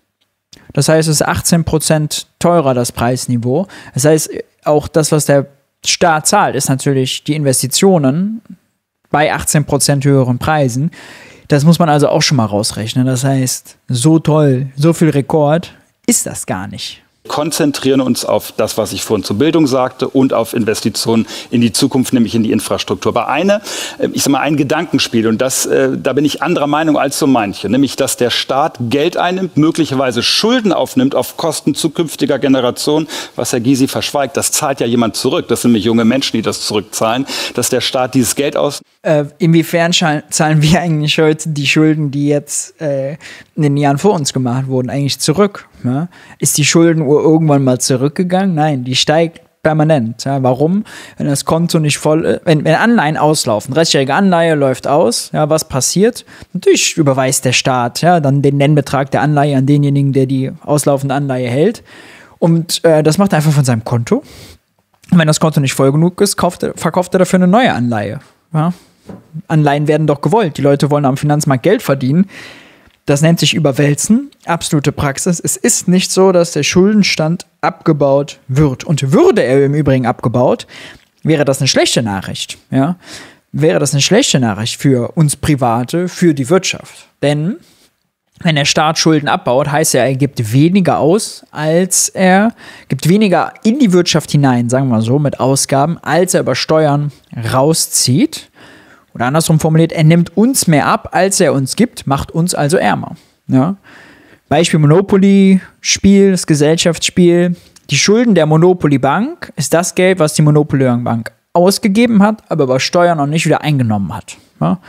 Das heißt, es ist achtzehn Prozent teurer, das Preisniveau. Das heißt, auch das, was der Staat zahlt, ist natürlich die Investitionen bei achtzehn Prozent höheren Preisen. Das muss man also auch schon mal rausrechnen. Das heißt, so toll, so viel Rekord ist das gar nicht. Konzentrieren uns auf das, was ich vorhin zur Bildung sagte, und auf Investitionen in die Zukunft, nämlich in die Infrastruktur. Aber eine, ich sag mal, ein Gedankenspiel, und das, da bin ich anderer Meinung als so manche, nämlich, dass der Staat Geld einnimmt, möglicherweise Schulden aufnimmt auf Kosten zukünftiger Generationen, was Herr Gysi verschweigt. Das zahlt ja jemand zurück. Das sind nämlich junge Menschen, die das zurückzahlen, dass der Staat dieses Geld aus... Äh, inwiefern zahlen wir eigentlich heute die Schulden, die jetzt äh, in den Jahren vor uns gemacht wurden, eigentlich zurück? Ja? Ist die Schuldenuhr irgendwann mal zurückgegangen? Nein, die steigt permanent. Ja? Warum? Wenn das Konto nicht voll ist, wenn, wenn Anleihen auslaufen, dreißigjährige Anleihe läuft aus, ja, was passiert? Natürlich überweist der Staat ja, dann den Nennbetrag der Anleihe an denjenigen, der die auslaufende Anleihe hält. Und äh, das macht er einfach von seinem Konto. Und wenn das Konto nicht voll genug ist, kauft er, verkauft er dafür eine neue Anleihe. Ja? Anleihen werden doch gewollt. Die Leute wollen am Finanzmarkt Geld verdienen. Das nennt sich Überwälzen. Absolute Praxis. Es ist nicht so, dass der Schuldenstand abgebaut wird. Und würde er im Übrigen abgebaut, wäre das eine schlechte Nachricht. Ja? Wäre das eine schlechte Nachricht für uns Private, für die Wirtschaft. Denn wenn der Staat Schulden abbaut, heißt ja, er gibt weniger aus, als er gibt weniger in die Wirtschaft hinein, sagen wir mal so, mit Ausgaben, als er über Steuern rauszieht. Oder andersrum formuliert, er nimmt uns mehr ab, als er uns gibt, macht uns also ärmer. Ja? Beispiel Monopoly-Spiel, das Gesellschaftsspiel. Die Schulden der Monopoly-Bank ist das Geld, was die Monopoly-Bank ausgegeben hat, aber über Steuern noch nicht wieder eingenommen hat. Ja?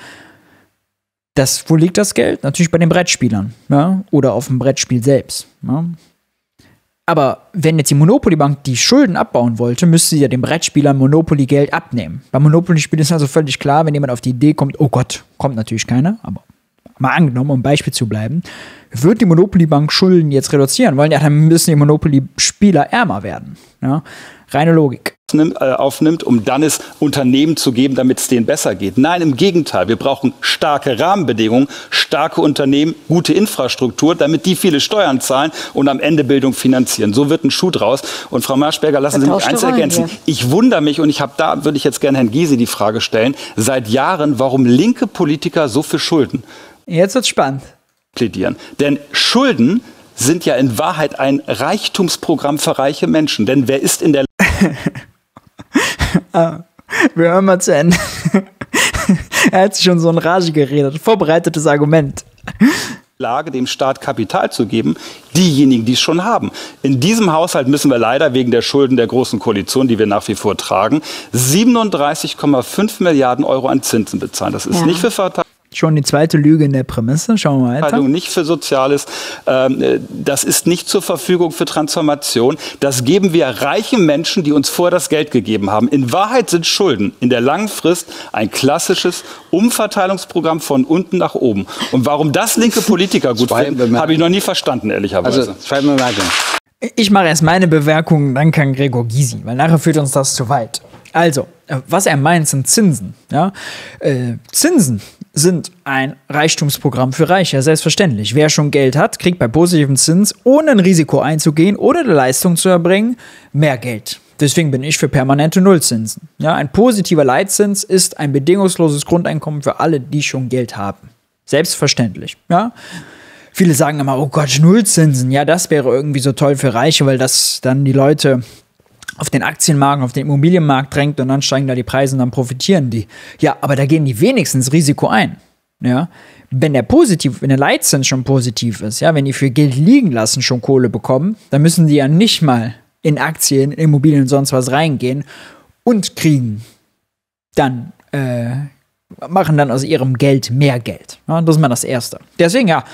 Das, wo liegt das Geld? Natürlich bei den Brettspielern, ja? Oder auf dem Brettspiel selbst. Ja? Aber wenn jetzt die Monopoly-Bank die Schulden abbauen wollte, müsste sie ja den Brettspielern Monopoly-Geld abnehmen. Beim Monopoly-Spiel ist also völlig klar, wenn jemand auf die Idee kommt, oh Gott, kommt natürlich keiner, aber mal angenommen, um Beispiel zu bleiben, wird die Monopoly-Bank Schulden jetzt reduzieren wollen, ja, dann müssen die Monopoly-Spieler ärmer werden. Ja? Reine Logik. aufnimmt, um dann es Unternehmen zu geben, damit es denen besser geht. Nein, im Gegenteil. Wir brauchen starke Rahmenbedingungen, starke Unternehmen, gute Infrastruktur, damit die viele Steuern zahlen und am Ende Bildung finanzieren. So wird ein Schuh draus. Und Frau Marschberger, lassen Sie mich eins ergänzen. Ja. Ich wundere mich, und ich habe da, würde ich jetzt gerne Herrn Gysi die Frage stellen, seit Jahren, warum linke Politiker so viel Schulden Jetzt wird's spannend. plädieren. Denn Schulden sind ja in Wahrheit ein Reichtumsprogramm für reiche Menschen. Denn wer ist in der ah, wir hören mal zu Ende. Er hat sich schon so in Rage geredet. Vorbereitetes Argument. Lage, dem Staat Kapital zu geben, diejenigen, die es schon haben. In diesem Haushalt müssen wir leider wegen der Schulden der Großen Koalition, die wir nach wie vor tragen, siebenunddreißig Komma fünf Milliarden Euro an Zinsen bezahlen. Das ist ja. nicht für Verteidigung. Schon die zweite Lüge in der Prämisse. Schauen wir weiter. Nicht für Soziales. Das ist nicht zur Verfügung für Transformation. Das geben wir reichen Menschen, die uns vorher das Geld gegeben haben. In Wahrheit sind Schulden in der langen Frist ein klassisches Umverteilungsprogramm von unten nach oben. Und warum das linke Politiker gut finden, habe ich noch nie verstanden, ehrlicherweise. Also, zwei Bemerkungen. Ich mache erst meine Bemerkung, dann kann Gregor Gysi, weil nachher führt uns das zu weit. Also, was er meint, sind Zinsen. Ja? Äh, Zinsen sind ein Reichtumsprogramm für Reiche, selbstverständlich. Wer schon Geld hat, kriegt bei positivem Zins, ohne ein Risiko einzugehen oder eine Leistung zu erbringen, mehr Geld. Deswegen bin ich für permanente Nullzinsen. Ja, ein positiver Leitzins ist ein bedingungsloses Grundeinkommen für alle, die schon Geld haben. Selbstverständlich. Ja? Viele sagen immer, oh Gott, Nullzinsen. Ja, das wäre irgendwie so toll für Reiche, weil das dann die Leute auf den Aktienmarkt, auf den Immobilienmarkt drängt und dann steigen da die Preise und dann profitieren die. Ja, aber da gehen die wenigstens Risiko ein. Ja, wenn der positiv, wenn der Leitzins schon positiv ist, ja, wenn die für Geld liegen lassen schon Kohle bekommen, dann müssen die ja nicht mal in Aktien, in Immobilien und sonst was reingehen und kriegen dann, äh, machen dann aus ihrem Geld mehr Geld. Ja, das ist mal das Erste. Deswegen, ja,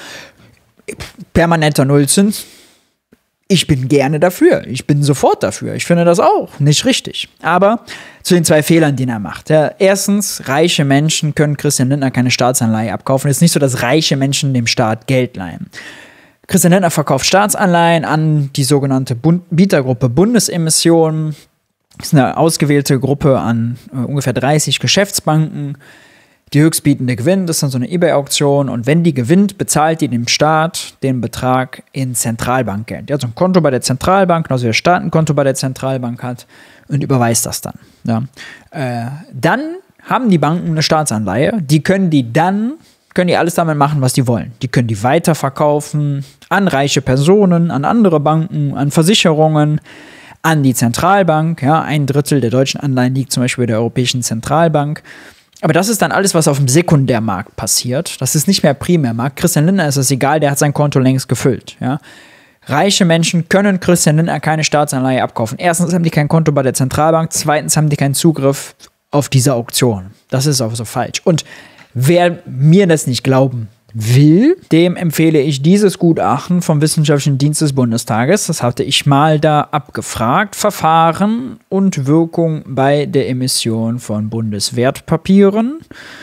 permanenter Nullzins. Ich bin gerne dafür. Ich bin sofort dafür. Ich finde das auch nicht richtig. Aber zu den zwei Fehlern, die er macht. Ja, erstens, reiche Menschen können Christian Lindner keine Staatsanleihe abkaufen. Es ist nicht so, dass reiche Menschen dem Staat Geld leihen. Christian Lindner verkauft Staatsanleihen an die sogenannte Bund- Bietergruppe Bundesemissionen. Das ist eine ausgewählte Gruppe an äh, ungefähr dreißig Geschäftsbanken. Die höchstbietende gewinnt, das ist dann so eine eBay-Auktion, und wenn die gewinnt, bezahlt die dem Staat den Betrag in Zentralbankgeld. Die hat so ein Konto bei der Zentralbank, genauso wie der Staat ein Konto bei der Zentralbank hat, und überweist das dann. Ja. Äh, dann haben die Banken eine Staatsanleihe, die können die dann, können die alles damit machen, was die wollen. Die können die weiterverkaufen an reiche Personen, an andere Banken, an Versicherungen, an die Zentralbank. Ja. Ein Drittel der deutschen Anleihen liegt zum Beispiel bei der Europäischen Zentralbank. Aber das ist dann alles, was auf dem Sekundärmarkt passiert. Das ist nicht mehr Primärmarkt. Christian Lindner ist es egal, der hat sein Konto längst gefüllt. Ja? Reiche Menschen können Christian Lindner keine Staatsanleihe abkaufen. Erstens haben die kein Konto bei der Zentralbank, zweitens haben die keinen Zugriff auf diese Auktion. Das ist auch so falsch. Und wer mir das nicht glauben will, dem empfehle ich dieses Gutachten vom Wissenschaftlichen Dienst des Bundestages. Das hatte ich mal da abgefragt. Verfahren und Wirkung bei der Emission von Bundeswertpapieren.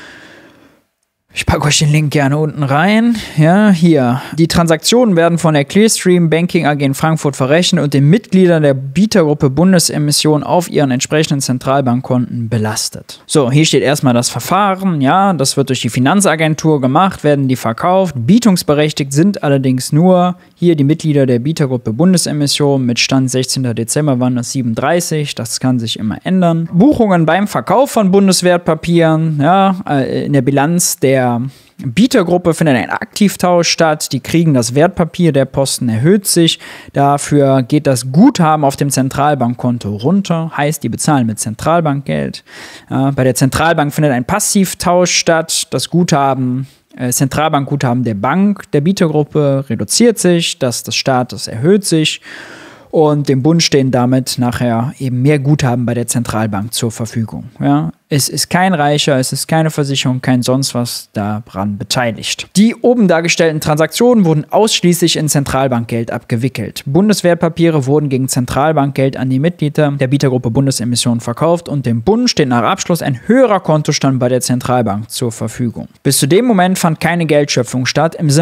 Ich packe euch den Link gerne unten rein. Ja, hier. Die Transaktionen werden von der Clearstream Banking A G in Frankfurt verrechnet und den Mitgliedern der Bietergruppe Bundesemission auf ihren entsprechenden Zentralbankkonten belastet. So, hier steht erstmal das Verfahren. Ja, das wird durch die Finanzagentur gemacht, werden die verkauft. Bietungsberechtigt sind allerdings nur hier die Mitglieder der Bietergruppe Bundesemission. Mit Stand sechzehnten Dezember waren das siebenunddreißig. Das kann sich immer ändern. Buchungen beim Verkauf von Bundeswertpapieren. Ja, in der Bilanz der Bietergruppe findet ein Aktivtausch statt. Die kriegen das Wertpapier, der Posten erhöht sich. Dafür geht das Guthaben auf dem Zentralbankkonto runter. Heißt, die bezahlen mit Zentralbankgeld. Ja, bei der Zentralbank findet ein Passivtausch statt. Das Guthaben, äh, Zentralbankguthaben der Bank, der Bietergruppe reduziert sich. Das des Staates erhöht sich. Und dem Bund stehen damit nachher eben mehr Guthaben bei der Zentralbank zur Verfügung. Ja, es ist kein Reicher, es ist keine Versicherung, kein sonst was daran beteiligt. Die oben dargestellten Transaktionen wurden ausschließlich in Zentralbankgeld abgewickelt. Bundeswertpapiere wurden gegen Zentralbankgeld an die Mitglieder der Bietergruppe Bundesemission verkauft und dem Bund steht nach Abschluss ein höherer Kontostand bei der Zentralbank zur Verfügung. Bis zu dem Moment fand keine Geldschöpfung statt im Sinne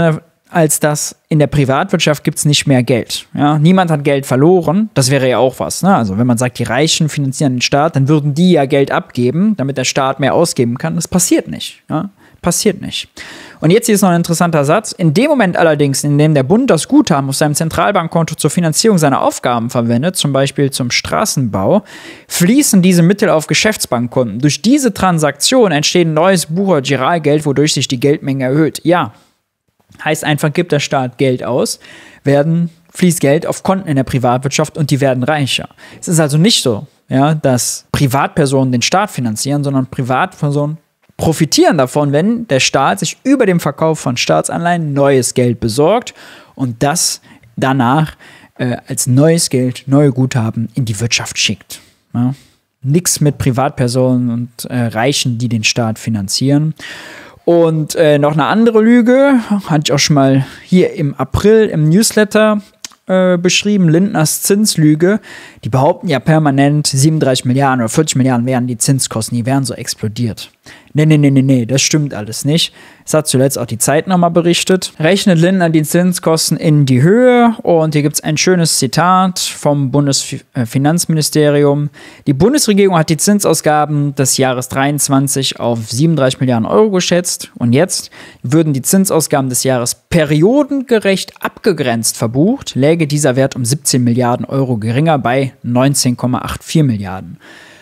als dass in der Privatwirtschaft gibt es nicht mehr Geld. Ja? Niemand hat Geld verloren, das wäre ja auch was. Ne? Also wenn man sagt, die Reichen finanzieren den Staat, dann würden die ja Geld abgeben, damit der Staat mehr ausgeben kann. Das passiert nicht. Ja? Passiert nicht. Und jetzt hier ist noch ein interessanter Satz. In dem Moment allerdings, in dem der Bund das Guthaben auf seinem Zentralbankkonto zur Finanzierung seiner Aufgaben verwendet, zum Beispiel zum Straßenbau, fließen diese Mittel auf Geschäftsbankkonten. Durch diese Transaktion entsteht ein neues Buch- Giralgeld, wodurch sich die Geldmenge erhöht. Ja, heißt einfach, gibt der Staat Geld aus, werden, fließt Geld auf Konten in der Privatwirtschaft und die werden reicher. Es ist also nicht so, ja, dass Privatpersonen den Staat finanzieren, sondern Privatpersonen profitieren davon, wenn der Staat sich über den Verkauf von Staatsanleihen neues Geld besorgt und das danach äh, als neues Geld, neue Guthaben in die Wirtschaft schickt. Ja? Nichts mit Privatpersonen und äh, Reichen, die den Staat finanzieren. Und äh, noch eine andere Lüge, hatte ich auch schon mal hier im April im Newsletter äh, beschrieben, Lindners Zinslüge. Die behaupten ja permanent, siebenunddreißig Milliarden oder vierzig Milliarden wären die Zinskosten, die wären so explodiert. Nee, nee, nee, nee, nee, das stimmt alles nicht. Das hat zuletzt auch die Zeit nochmal berichtet. Rechnet Lindner die Zinskosten in die Höhe und hier gibt es ein schönes Zitat vom Bundesfinanzministerium. Die Bundesregierung hat die Zinsausgaben des Jahres dreiundzwanzig auf siebenunddreißig Milliarden Euro geschätzt und jetzt würden die Zinsausgaben des Jahres periodengerecht abgegrenzt verbucht, läge dieser Wert um siebzehn Milliarden Euro geringer bei neunzehn Komma vierundachtzig Milliarden.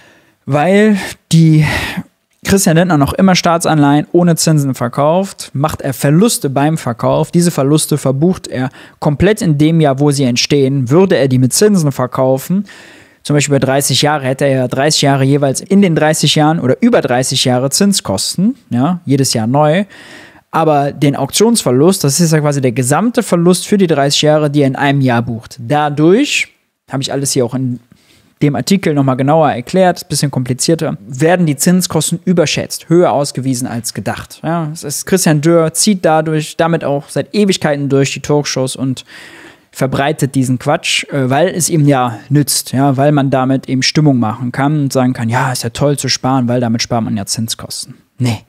Weil die Christian Lindner noch immer Staatsanleihen ohne Zinsen verkauft, macht er Verluste beim Verkauf. Diese Verluste verbucht er komplett in dem Jahr, wo sie entstehen. Würde er die mit Zinsen verkaufen, zum Beispiel über dreißig Jahre, hätte er ja dreißig Jahre jeweils in den dreißig Jahren oder über dreißig Jahre Zinskosten, ja, jedes Jahr neu. Aber den Auktionsverlust, das ist ja quasi der gesamte Verlust für die dreißig Jahre, die er in einem Jahr bucht. Dadurch, habe ich alles hier auch in dem Artikel nochmal genauer erklärt, ein bisschen komplizierter, werden die Zinskosten überschätzt, höher ausgewiesen als gedacht. Ja, es ist, Christian Dürr zieht dadurch, damit auch seit Ewigkeiten durch die Talkshows und verbreitet diesen Quatsch, äh, weil es ihm ja nützt, ja, weil man damit eben Stimmung machen kann und sagen kann, ja, ist ja toll zu sparen, weil damit spart man ja Zinskosten. Nee.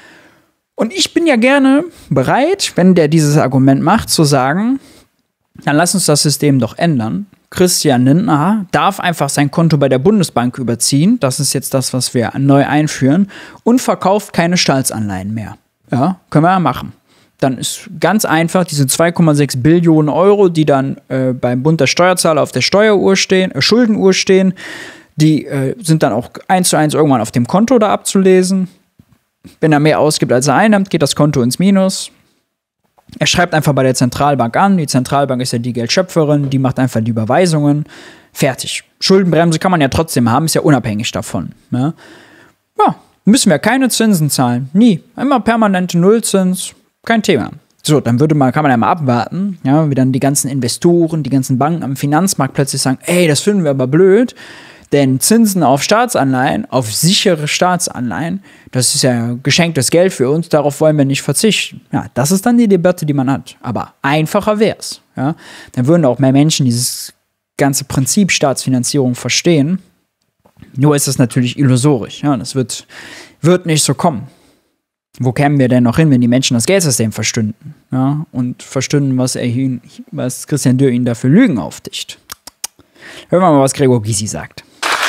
Und ich bin ja gerne bereit, wenn der dieses Argument macht, zu sagen, dann lass uns das System doch ändern. Christian Lindner darf einfach sein Konto bei der Bundesbank überziehen. Das ist jetzt das, was wir neu einführen. Und verkauft keine Staatsanleihen mehr. Ja, können wir ja machen. Dann ist ganz einfach diese zwei Komma sechs Billionen Euro, die dann äh, beim Bund der Steuerzahler auf der Steueruhr stehen, äh, Schuldenuhr stehen, die äh, sind dann auch eins zu eins irgendwann auf dem Konto da abzulesen. Wenn er mehr ausgibt, als er einnimmt, geht das Konto ins Minus. Er schreibt einfach bei der Zentralbank an, die Zentralbank ist ja die Geldschöpferin, die macht einfach die Überweisungen, fertig. Schuldenbremse kann man ja trotzdem haben, ist ja unabhängig davon. Ja, ja, müssen wir keine Zinsen zahlen, nie. Immer permanente Nullzins, kein Thema. So, dann würde man, kann man ja mal abwarten, ja, wie dann die ganzen Investoren, die ganzen Banken am Finanzmarkt plötzlich sagen, ey, das finden wir aber blöd. Denn Zinsen auf Staatsanleihen, auf sichere Staatsanleihen, das ist ja geschenktes Geld für uns, darauf wollen wir nicht verzichten. Ja, das ist dann die Debatte, die man hat. Aber einfacher wär's. Ja? Dann würden auch mehr Menschen dieses ganze Prinzip Staatsfinanzierung verstehen. Nur ist es natürlich illusorisch. Ja? Das wird, wird nicht so kommen. Wo kämen wir denn noch hin, wenn die Menschen das Geldsystem verstünden? Ja? Und verstünden, was, er ihn, was Christian Dürr ihnen da für Lügen auftischt. Hören wir mal, was Gregor Gysi sagt.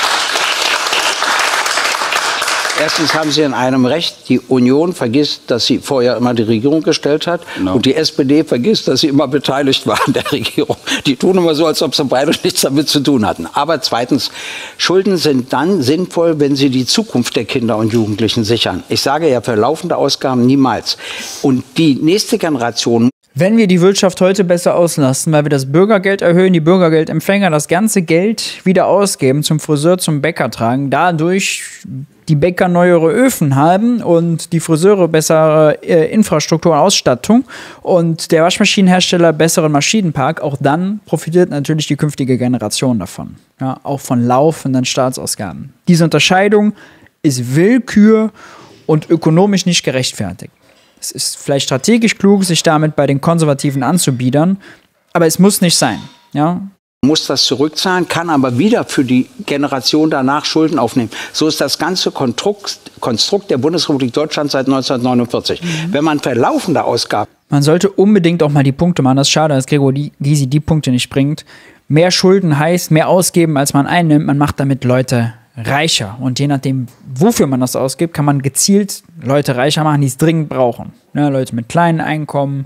Erstens haben Sie in einem Recht, die Union vergisst, dass sie vorher immer die Regierung gestellt hat. Genau. Und die S P D vergisst, dass sie immer beteiligt war an der Regierung. Die tun immer so, als ob sie beide nichts damit zu tun hatten. Aber zweitens, Schulden sind dann sinnvoll, wenn sie die Zukunft der Kinder und Jugendlichen sichern. Ich sage ja, für laufende Ausgaben niemals. Und die nächste Generation... Wenn wir die Wirtschaft heute besser auslasten, weil wir das Bürgergeld erhöhen, die Bürgergeldempfänger das ganze Geld wieder ausgeben, zum Friseur, zum Bäcker tragen, dadurch die Bäcker neuere Öfen haben und die Friseure bessere äh, Infrastruktur und Ausstattung und der Waschmaschinenhersteller besseren Maschinenpark, auch dann profitiert natürlich die künftige Generation davon. Ja, auch von laufenden Staatsausgaben. Diese Unterscheidung ist Willkür und ökonomisch nicht gerechtfertigt. Es ist vielleicht strategisch klug, sich damit bei den Konservativen anzubiedern, aber es muss nicht sein. Ja? Muss das zurückzahlen, kann aber wieder für die Generation danach Schulden aufnehmen. So ist das ganze Konstrukt, Konstrukt der Bundesrepublik Deutschland seit neunzehnhundertneunundvierzig. Mhm. Wenn man für laufende Ausgaben man sollte unbedingt auch mal die Punkte machen. Das ist schade, dass Gregor Gysi die Punkte nicht bringt. Mehr Schulden heißt, mehr ausgeben, als man einnimmt. Man macht damit Leute reicher. Und je nachdem, wofür man das ausgibt, kann man gezielt Leute reicher machen, die es dringend brauchen. Ja, Leute mit kleinen Einkommen,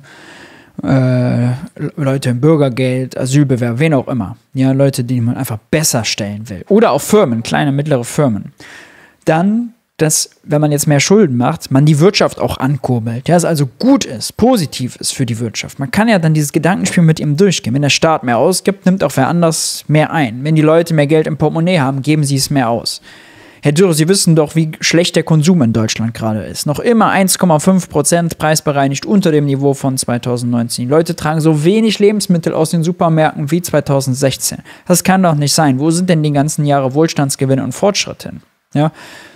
äh, Leute im Bürgergeld, Asylbewerber, wen auch immer. Ja, Leute, die man einfach besser stellen will. Oder auch Firmen, kleine, mittlere Firmen. Dann, dass, wenn man jetzt mehr Schulden macht, man die Wirtschaft auch ankurbelt. Ja, es also gut ist, positiv ist für die Wirtschaft. Man kann ja dann dieses Gedankenspiel mit ihm durchgehen. Wenn der Staat mehr ausgibt, nimmt auch wer anders mehr ein. Wenn die Leute mehr Geld im Portemonnaie haben, geben sie es mehr aus. Herr Dürr, Sie wissen doch, wie schlecht der Konsum in Deutschland gerade ist. Noch immer eins Komma fünf Prozent preisbereinigt unter dem Niveau von zweitausendneunzehn. Die Leute tragen so wenig Lebensmittel aus den Supermärkten wie zweitausendsechzehn. Das kann doch nicht sein. Wo sind denn die ganzen Jahre Wohlstandsgewinne und Fortschritt hin? Ja,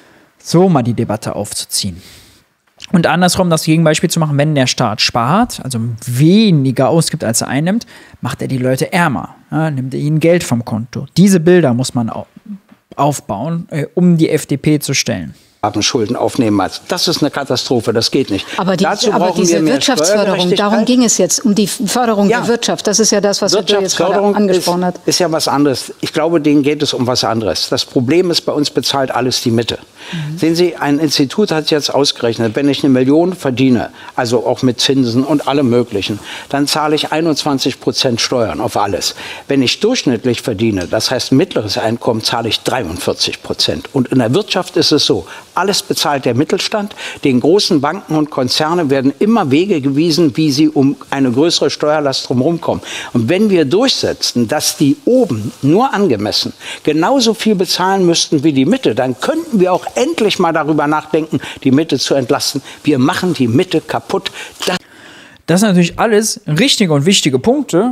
so mal die Debatte aufzuziehen. Und andersrum das Gegenbeispiel zu machen, wenn der Staat spart, also weniger ausgibt, als er einnimmt, macht er die Leute ärmer. Ja, nimmt er ihnen Geld vom Konto. Diese Bilder muss man auch aufbauen, äh, um die F D P zu stellen. Schulden aufnehmen als. Das ist eine Katastrophe, das geht nicht. Aber, die, Dazu aber brauchen diese wir mehr Wirtschaftsförderung, darum ging es jetzt, um die Förderung ja. der Wirtschaft. Das ist ja das, was Herr Dürr jetzt gerade angesprochen hat. Ist, ist ja was anderes. Ich glaube, denen geht es um was anderes. Das Problem ist, bei uns bezahlt alles die Mitte. Mhm. Sehen Sie, ein Institut hat jetzt ausgerechnet, wenn ich eine Million verdiene, also auch mit Zinsen und allem Möglichen, dann zahle ich einundzwanzig Prozent Steuern auf alles. Wenn ich durchschnittlich verdiene, das heißt mittleres Einkommen, zahle ich dreiundvierzig Prozent. Und in der Wirtschaft ist es so, alles bezahlt der Mittelstand. Den großen Banken und Konzernen werden immer Wege gewiesen, wie sie um eine größere Steuerlast drumherum kommen. Und wenn wir durchsetzen, dass die oben nur angemessen genauso viel bezahlen müssten wie die Mitte, dann könnten wir auch endlich mal darüber nachdenken, die Mitte zu entlasten. Wir machen die Mitte kaputt. Das, das sind natürlich alles richtige und wichtige Punkte,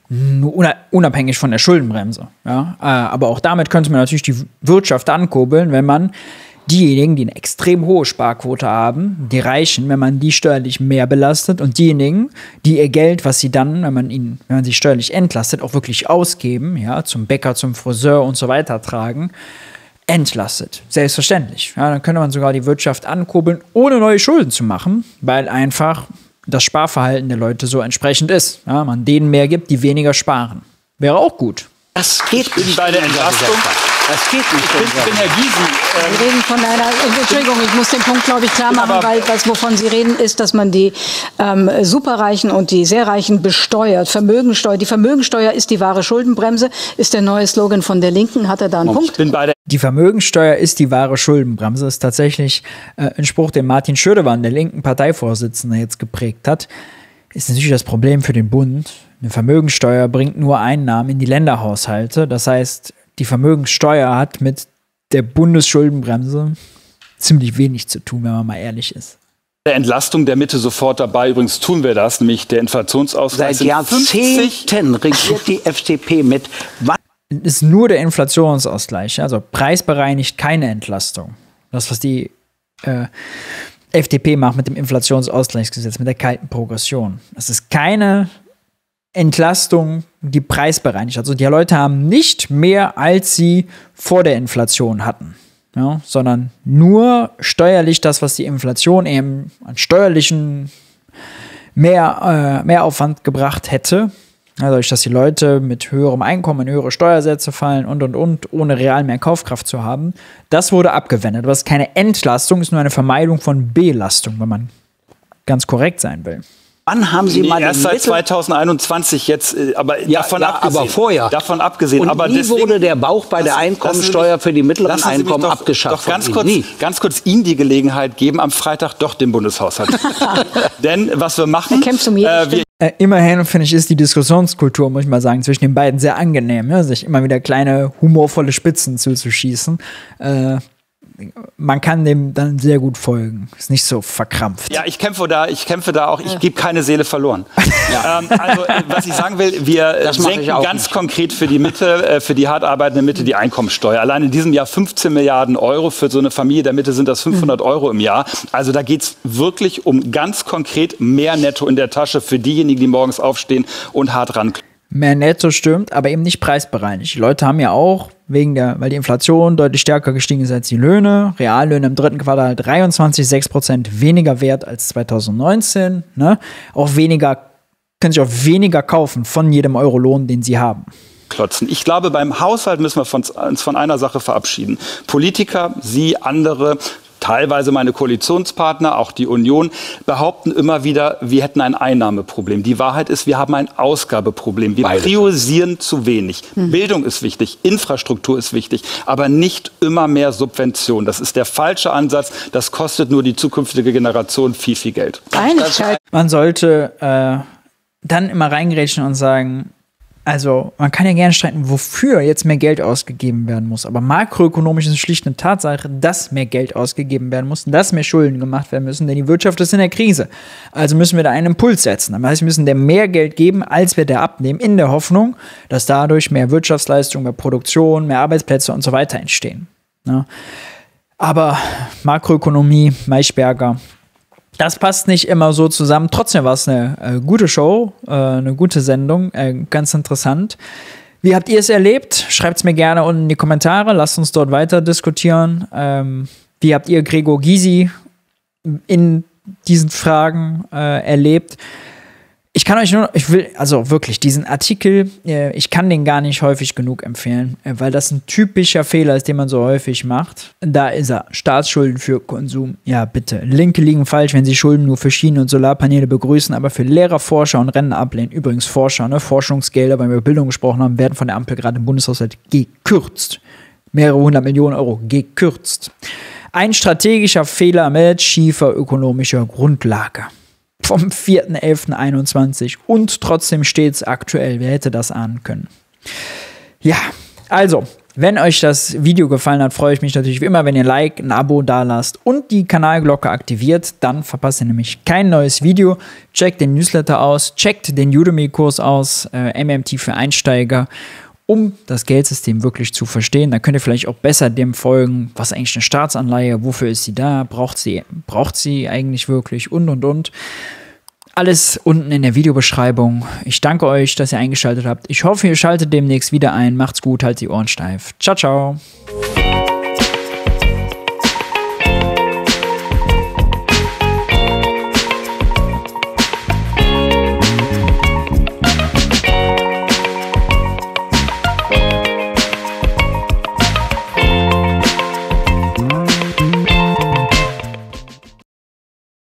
unabhängig von der Schuldenbremse. Ja? Aber auch damit könnte man natürlich die Wirtschaft ankurbeln, wenn man diejenigen, die eine extrem hohe Sparquote haben, die Reichen, wenn man die steuerlich mehr belastet und diejenigen, die ihr Geld, was sie dann, wenn man ihnen, wenn man sie steuerlich entlastet, auch wirklich ausgeben, ja, zum Bäcker, zum Friseur und so weiter tragen, entlastet. Selbstverständlich. Ja, dann könnte man sogar die Wirtschaft ankurbeln, ohne neue Schulden zu machen, weil einfach das Sparverhalten der Leute so entsprechend ist. Ja, man denen mehr gibt, die weniger sparen. Wäre auch gut. Das geht nicht bei der Entlastung. Das geht nicht. Ich bin, bin Herr Gysi. Ähm, Wir reden von einer, Entschuldigung, ich muss den Punkt, glaube ich, klar machen, weil das, wovon Sie reden, ist, dass man die ähm, Superreichen und die sehr Reichen besteuert. Vermögensteuer. Die Vermögensteuer ist die wahre Schuldenbremse, ist der neue Slogan von der Linken. Hat er da einen und Punkt? Ich bin bei der Die Vermögensteuer ist die wahre Schuldenbremse. Das ist tatsächlich äh, ein Spruch, den Martin Schödewan, der linken Parteivorsitzende, jetzt geprägt hat. Ist natürlich das Problem für den Bund. Eine Vermögensteuer bringt nur Einnahmen in die Länderhaushalte. Das heißt, die Vermögenssteuer hat mit der Bundesschuldenbremse ziemlich wenig zu tun, wenn man mal ehrlich ist. Der Entlastung der Mitte sofort dabei. Übrigens tun wir das, nämlich der Inflationsausgleich. Seit Jahrzehnten regiert die F D P mit. Ist nur der Inflationsausgleich, also preisbereinigt keine Entlastung. Das, was die äh, F D P macht mit dem Inflationsausgleichsgesetz, mit der kalten Progression. Das ist keine Entlastung, die preisbereinigt. Also die Leute haben nicht mehr, als sie vor der Inflation hatten, ja, sondern nur steuerlich das, was die Inflation eben an steuerlichen mehr, äh, Mehraufwand gebracht hätte. Dadurch, dass die Leute mit höherem Einkommen in höhere Steuersätze fallen und, und, und, ohne real mehr Kaufkraft zu haben. Das wurde abgewendet. Aber es ist keine Entlastung, es ist nur eine Vermeidung von Belastung, wenn man ganz korrekt sein will. Wann haben Sie nee, mal erst seit zweitausendeinundzwanzig jetzt, aber ja, davon ja, abgesehen. Aber vorher. Davon abgesehen. Und aber nie deswegen, wurde der Bauch bei der Einkommensteuer für die mittleren Einkommen doch, abgeschafft. Doch ganz kurz, ganz kurz Ihnen die Gelegenheit geben, am Freitag doch den Bundeshaushalt. Denn was wir machen, um äh, wir äh, immerhin finde ich, ist die Diskussionskultur, muss ich mal sagen, zwischen den beiden sehr angenehm, ja? Sich immer wieder kleine humorvolle Spitzen zuzuschießen. Äh, Man kann dem dann sehr gut folgen. Ist nicht so verkrampft. Ja, ich kämpfe da, ich kämpfe da auch, ich gebe keine Seele verloren. Ja. Ähm, also, was ich sagen will, wir das senken ganz nicht. konkret für die Mitte, äh, für die hart arbeitende Mitte die Einkommensteuer. Allein in diesem Jahr fünfzehn Milliarden Euro. Für so eine Familie der Mitte sind das fünfhundert Euro im Jahr. Also da geht es wirklich um ganz konkret mehr Netto in der Tasche für diejenigen, die morgens aufstehen und hart ran. Mehr Netto stimmt, aber eben nicht preisbereinigt. Die Leute haben ja auch wegen der, weil die Inflation deutlich stärker gestiegen ist als die Löhne. Reallöhne im dritten Quartal dreiundzwanzig Komma sechs Prozent weniger wert als zweitausendneunzehn. Ne? Auch weniger, können sich auch weniger kaufen von jedem Euro-Lohn, den sie haben. Klotzen. Ich glaube, beim Haushalt müssen wir uns von einer Sache verabschieden. Politiker, Sie, andere, teilweise meine Koalitionspartner, auch die Union, behaupten immer wieder, wir hätten ein Einnahmeproblem. Die Wahrheit ist, wir haben ein Ausgabeproblem. Wir Beides. priorisieren zu wenig. Hm. Bildung ist wichtig, Infrastruktur ist wichtig, aber nicht immer mehr Subvention. Das ist der falsche Ansatz. Das kostet nur die zukünftige Generation viel, viel Geld. Einigkeit. Man sollte äh, dann immer reingrätschen und sagen, also man kann ja gerne streiten, wofür jetzt mehr Geld ausgegeben werden muss. Aber makroökonomisch ist es schlicht eine Tatsache, dass mehr Geld ausgegeben werden muss, dass mehr Schulden gemacht werden müssen, denn die Wirtschaft ist in der Krise. Also müssen wir da einen Impuls setzen. Das heißt, wir müssen der mehr Geld geben, als wir der abnehmen, in der Hoffnung, dass dadurch mehr Wirtschaftsleistung, mehr Produktion, mehr Arbeitsplätze und so weiter entstehen. Ja. Aber Makroökonomie, Maischberger, das passt nicht immer so zusammen. Trotzdem war es eine äh, gute Show, äh, eine gute Sendung, äh, ganz interessant. Wie habt ihr es erlebt? Schreibt es mir gerne unten in die Kommentare. Lasst uns dort weiter diskutieren. Ähm, wie habt ihr Gregor Gysi in diesen Fragen äh, erlebt? Ich kann euch nur, ich will, also wirklich, diesen Artikel, äh, ich kann den gar nicht häufig genug empfehlen, äh, weil das ein typischer Fehler ist, den man so häufig macht. Da ist er, Staatsschulden für Konsum. Ja, bitte. Linke liegen falsch, wenn sie Schulden nur für Schienen und Solarpaneele begrüßen, aber für Lehrer, Forscher und Rentner ablehnen. Übrigens Forscher, ne, Forschungsgelder, weil wir über Bildung gesprochen haben, werden von der Ampel gerade im Bundeshaushalt gekürzt. Mehrere hundert Millionen Euro gekürzt. Ein strategischer Fehler mit schiefer ökonomischer Grundlage. Vom vierten elften einundzwanzig und trotzdem stets aktuell. Wer hätte das ahnen können? Ja, also, wenn euch das Video gefallen hat, freue ich mich natürlich wie immer, wenn ihr ein Like, ein Abo dalasst und die Kanalglocke aktiviert. Dann verpasst ihr nämlich kein neues Video. Checkt den Newsletter aus, checkt den Udemy-Kurs aus, äh, M M T für Einsteiger, um das Geldsystem wirklich zu verstehen. Dann könnt ihr vielleicht auch besser dem folgen, was ist eigentlich eine Staatsanleihe, wofür ist sie da, braucht sie, braucht sie eigentlich wirklich und, und, und. Alles unten in der Videobeschreibung. Ich danke euch, dass ihr eingeschaltet habt. Ich hoffe, ihr schaltet demnächst wieder ein. Macht's gut, haltet die Ohren steif. Ciao, ciao.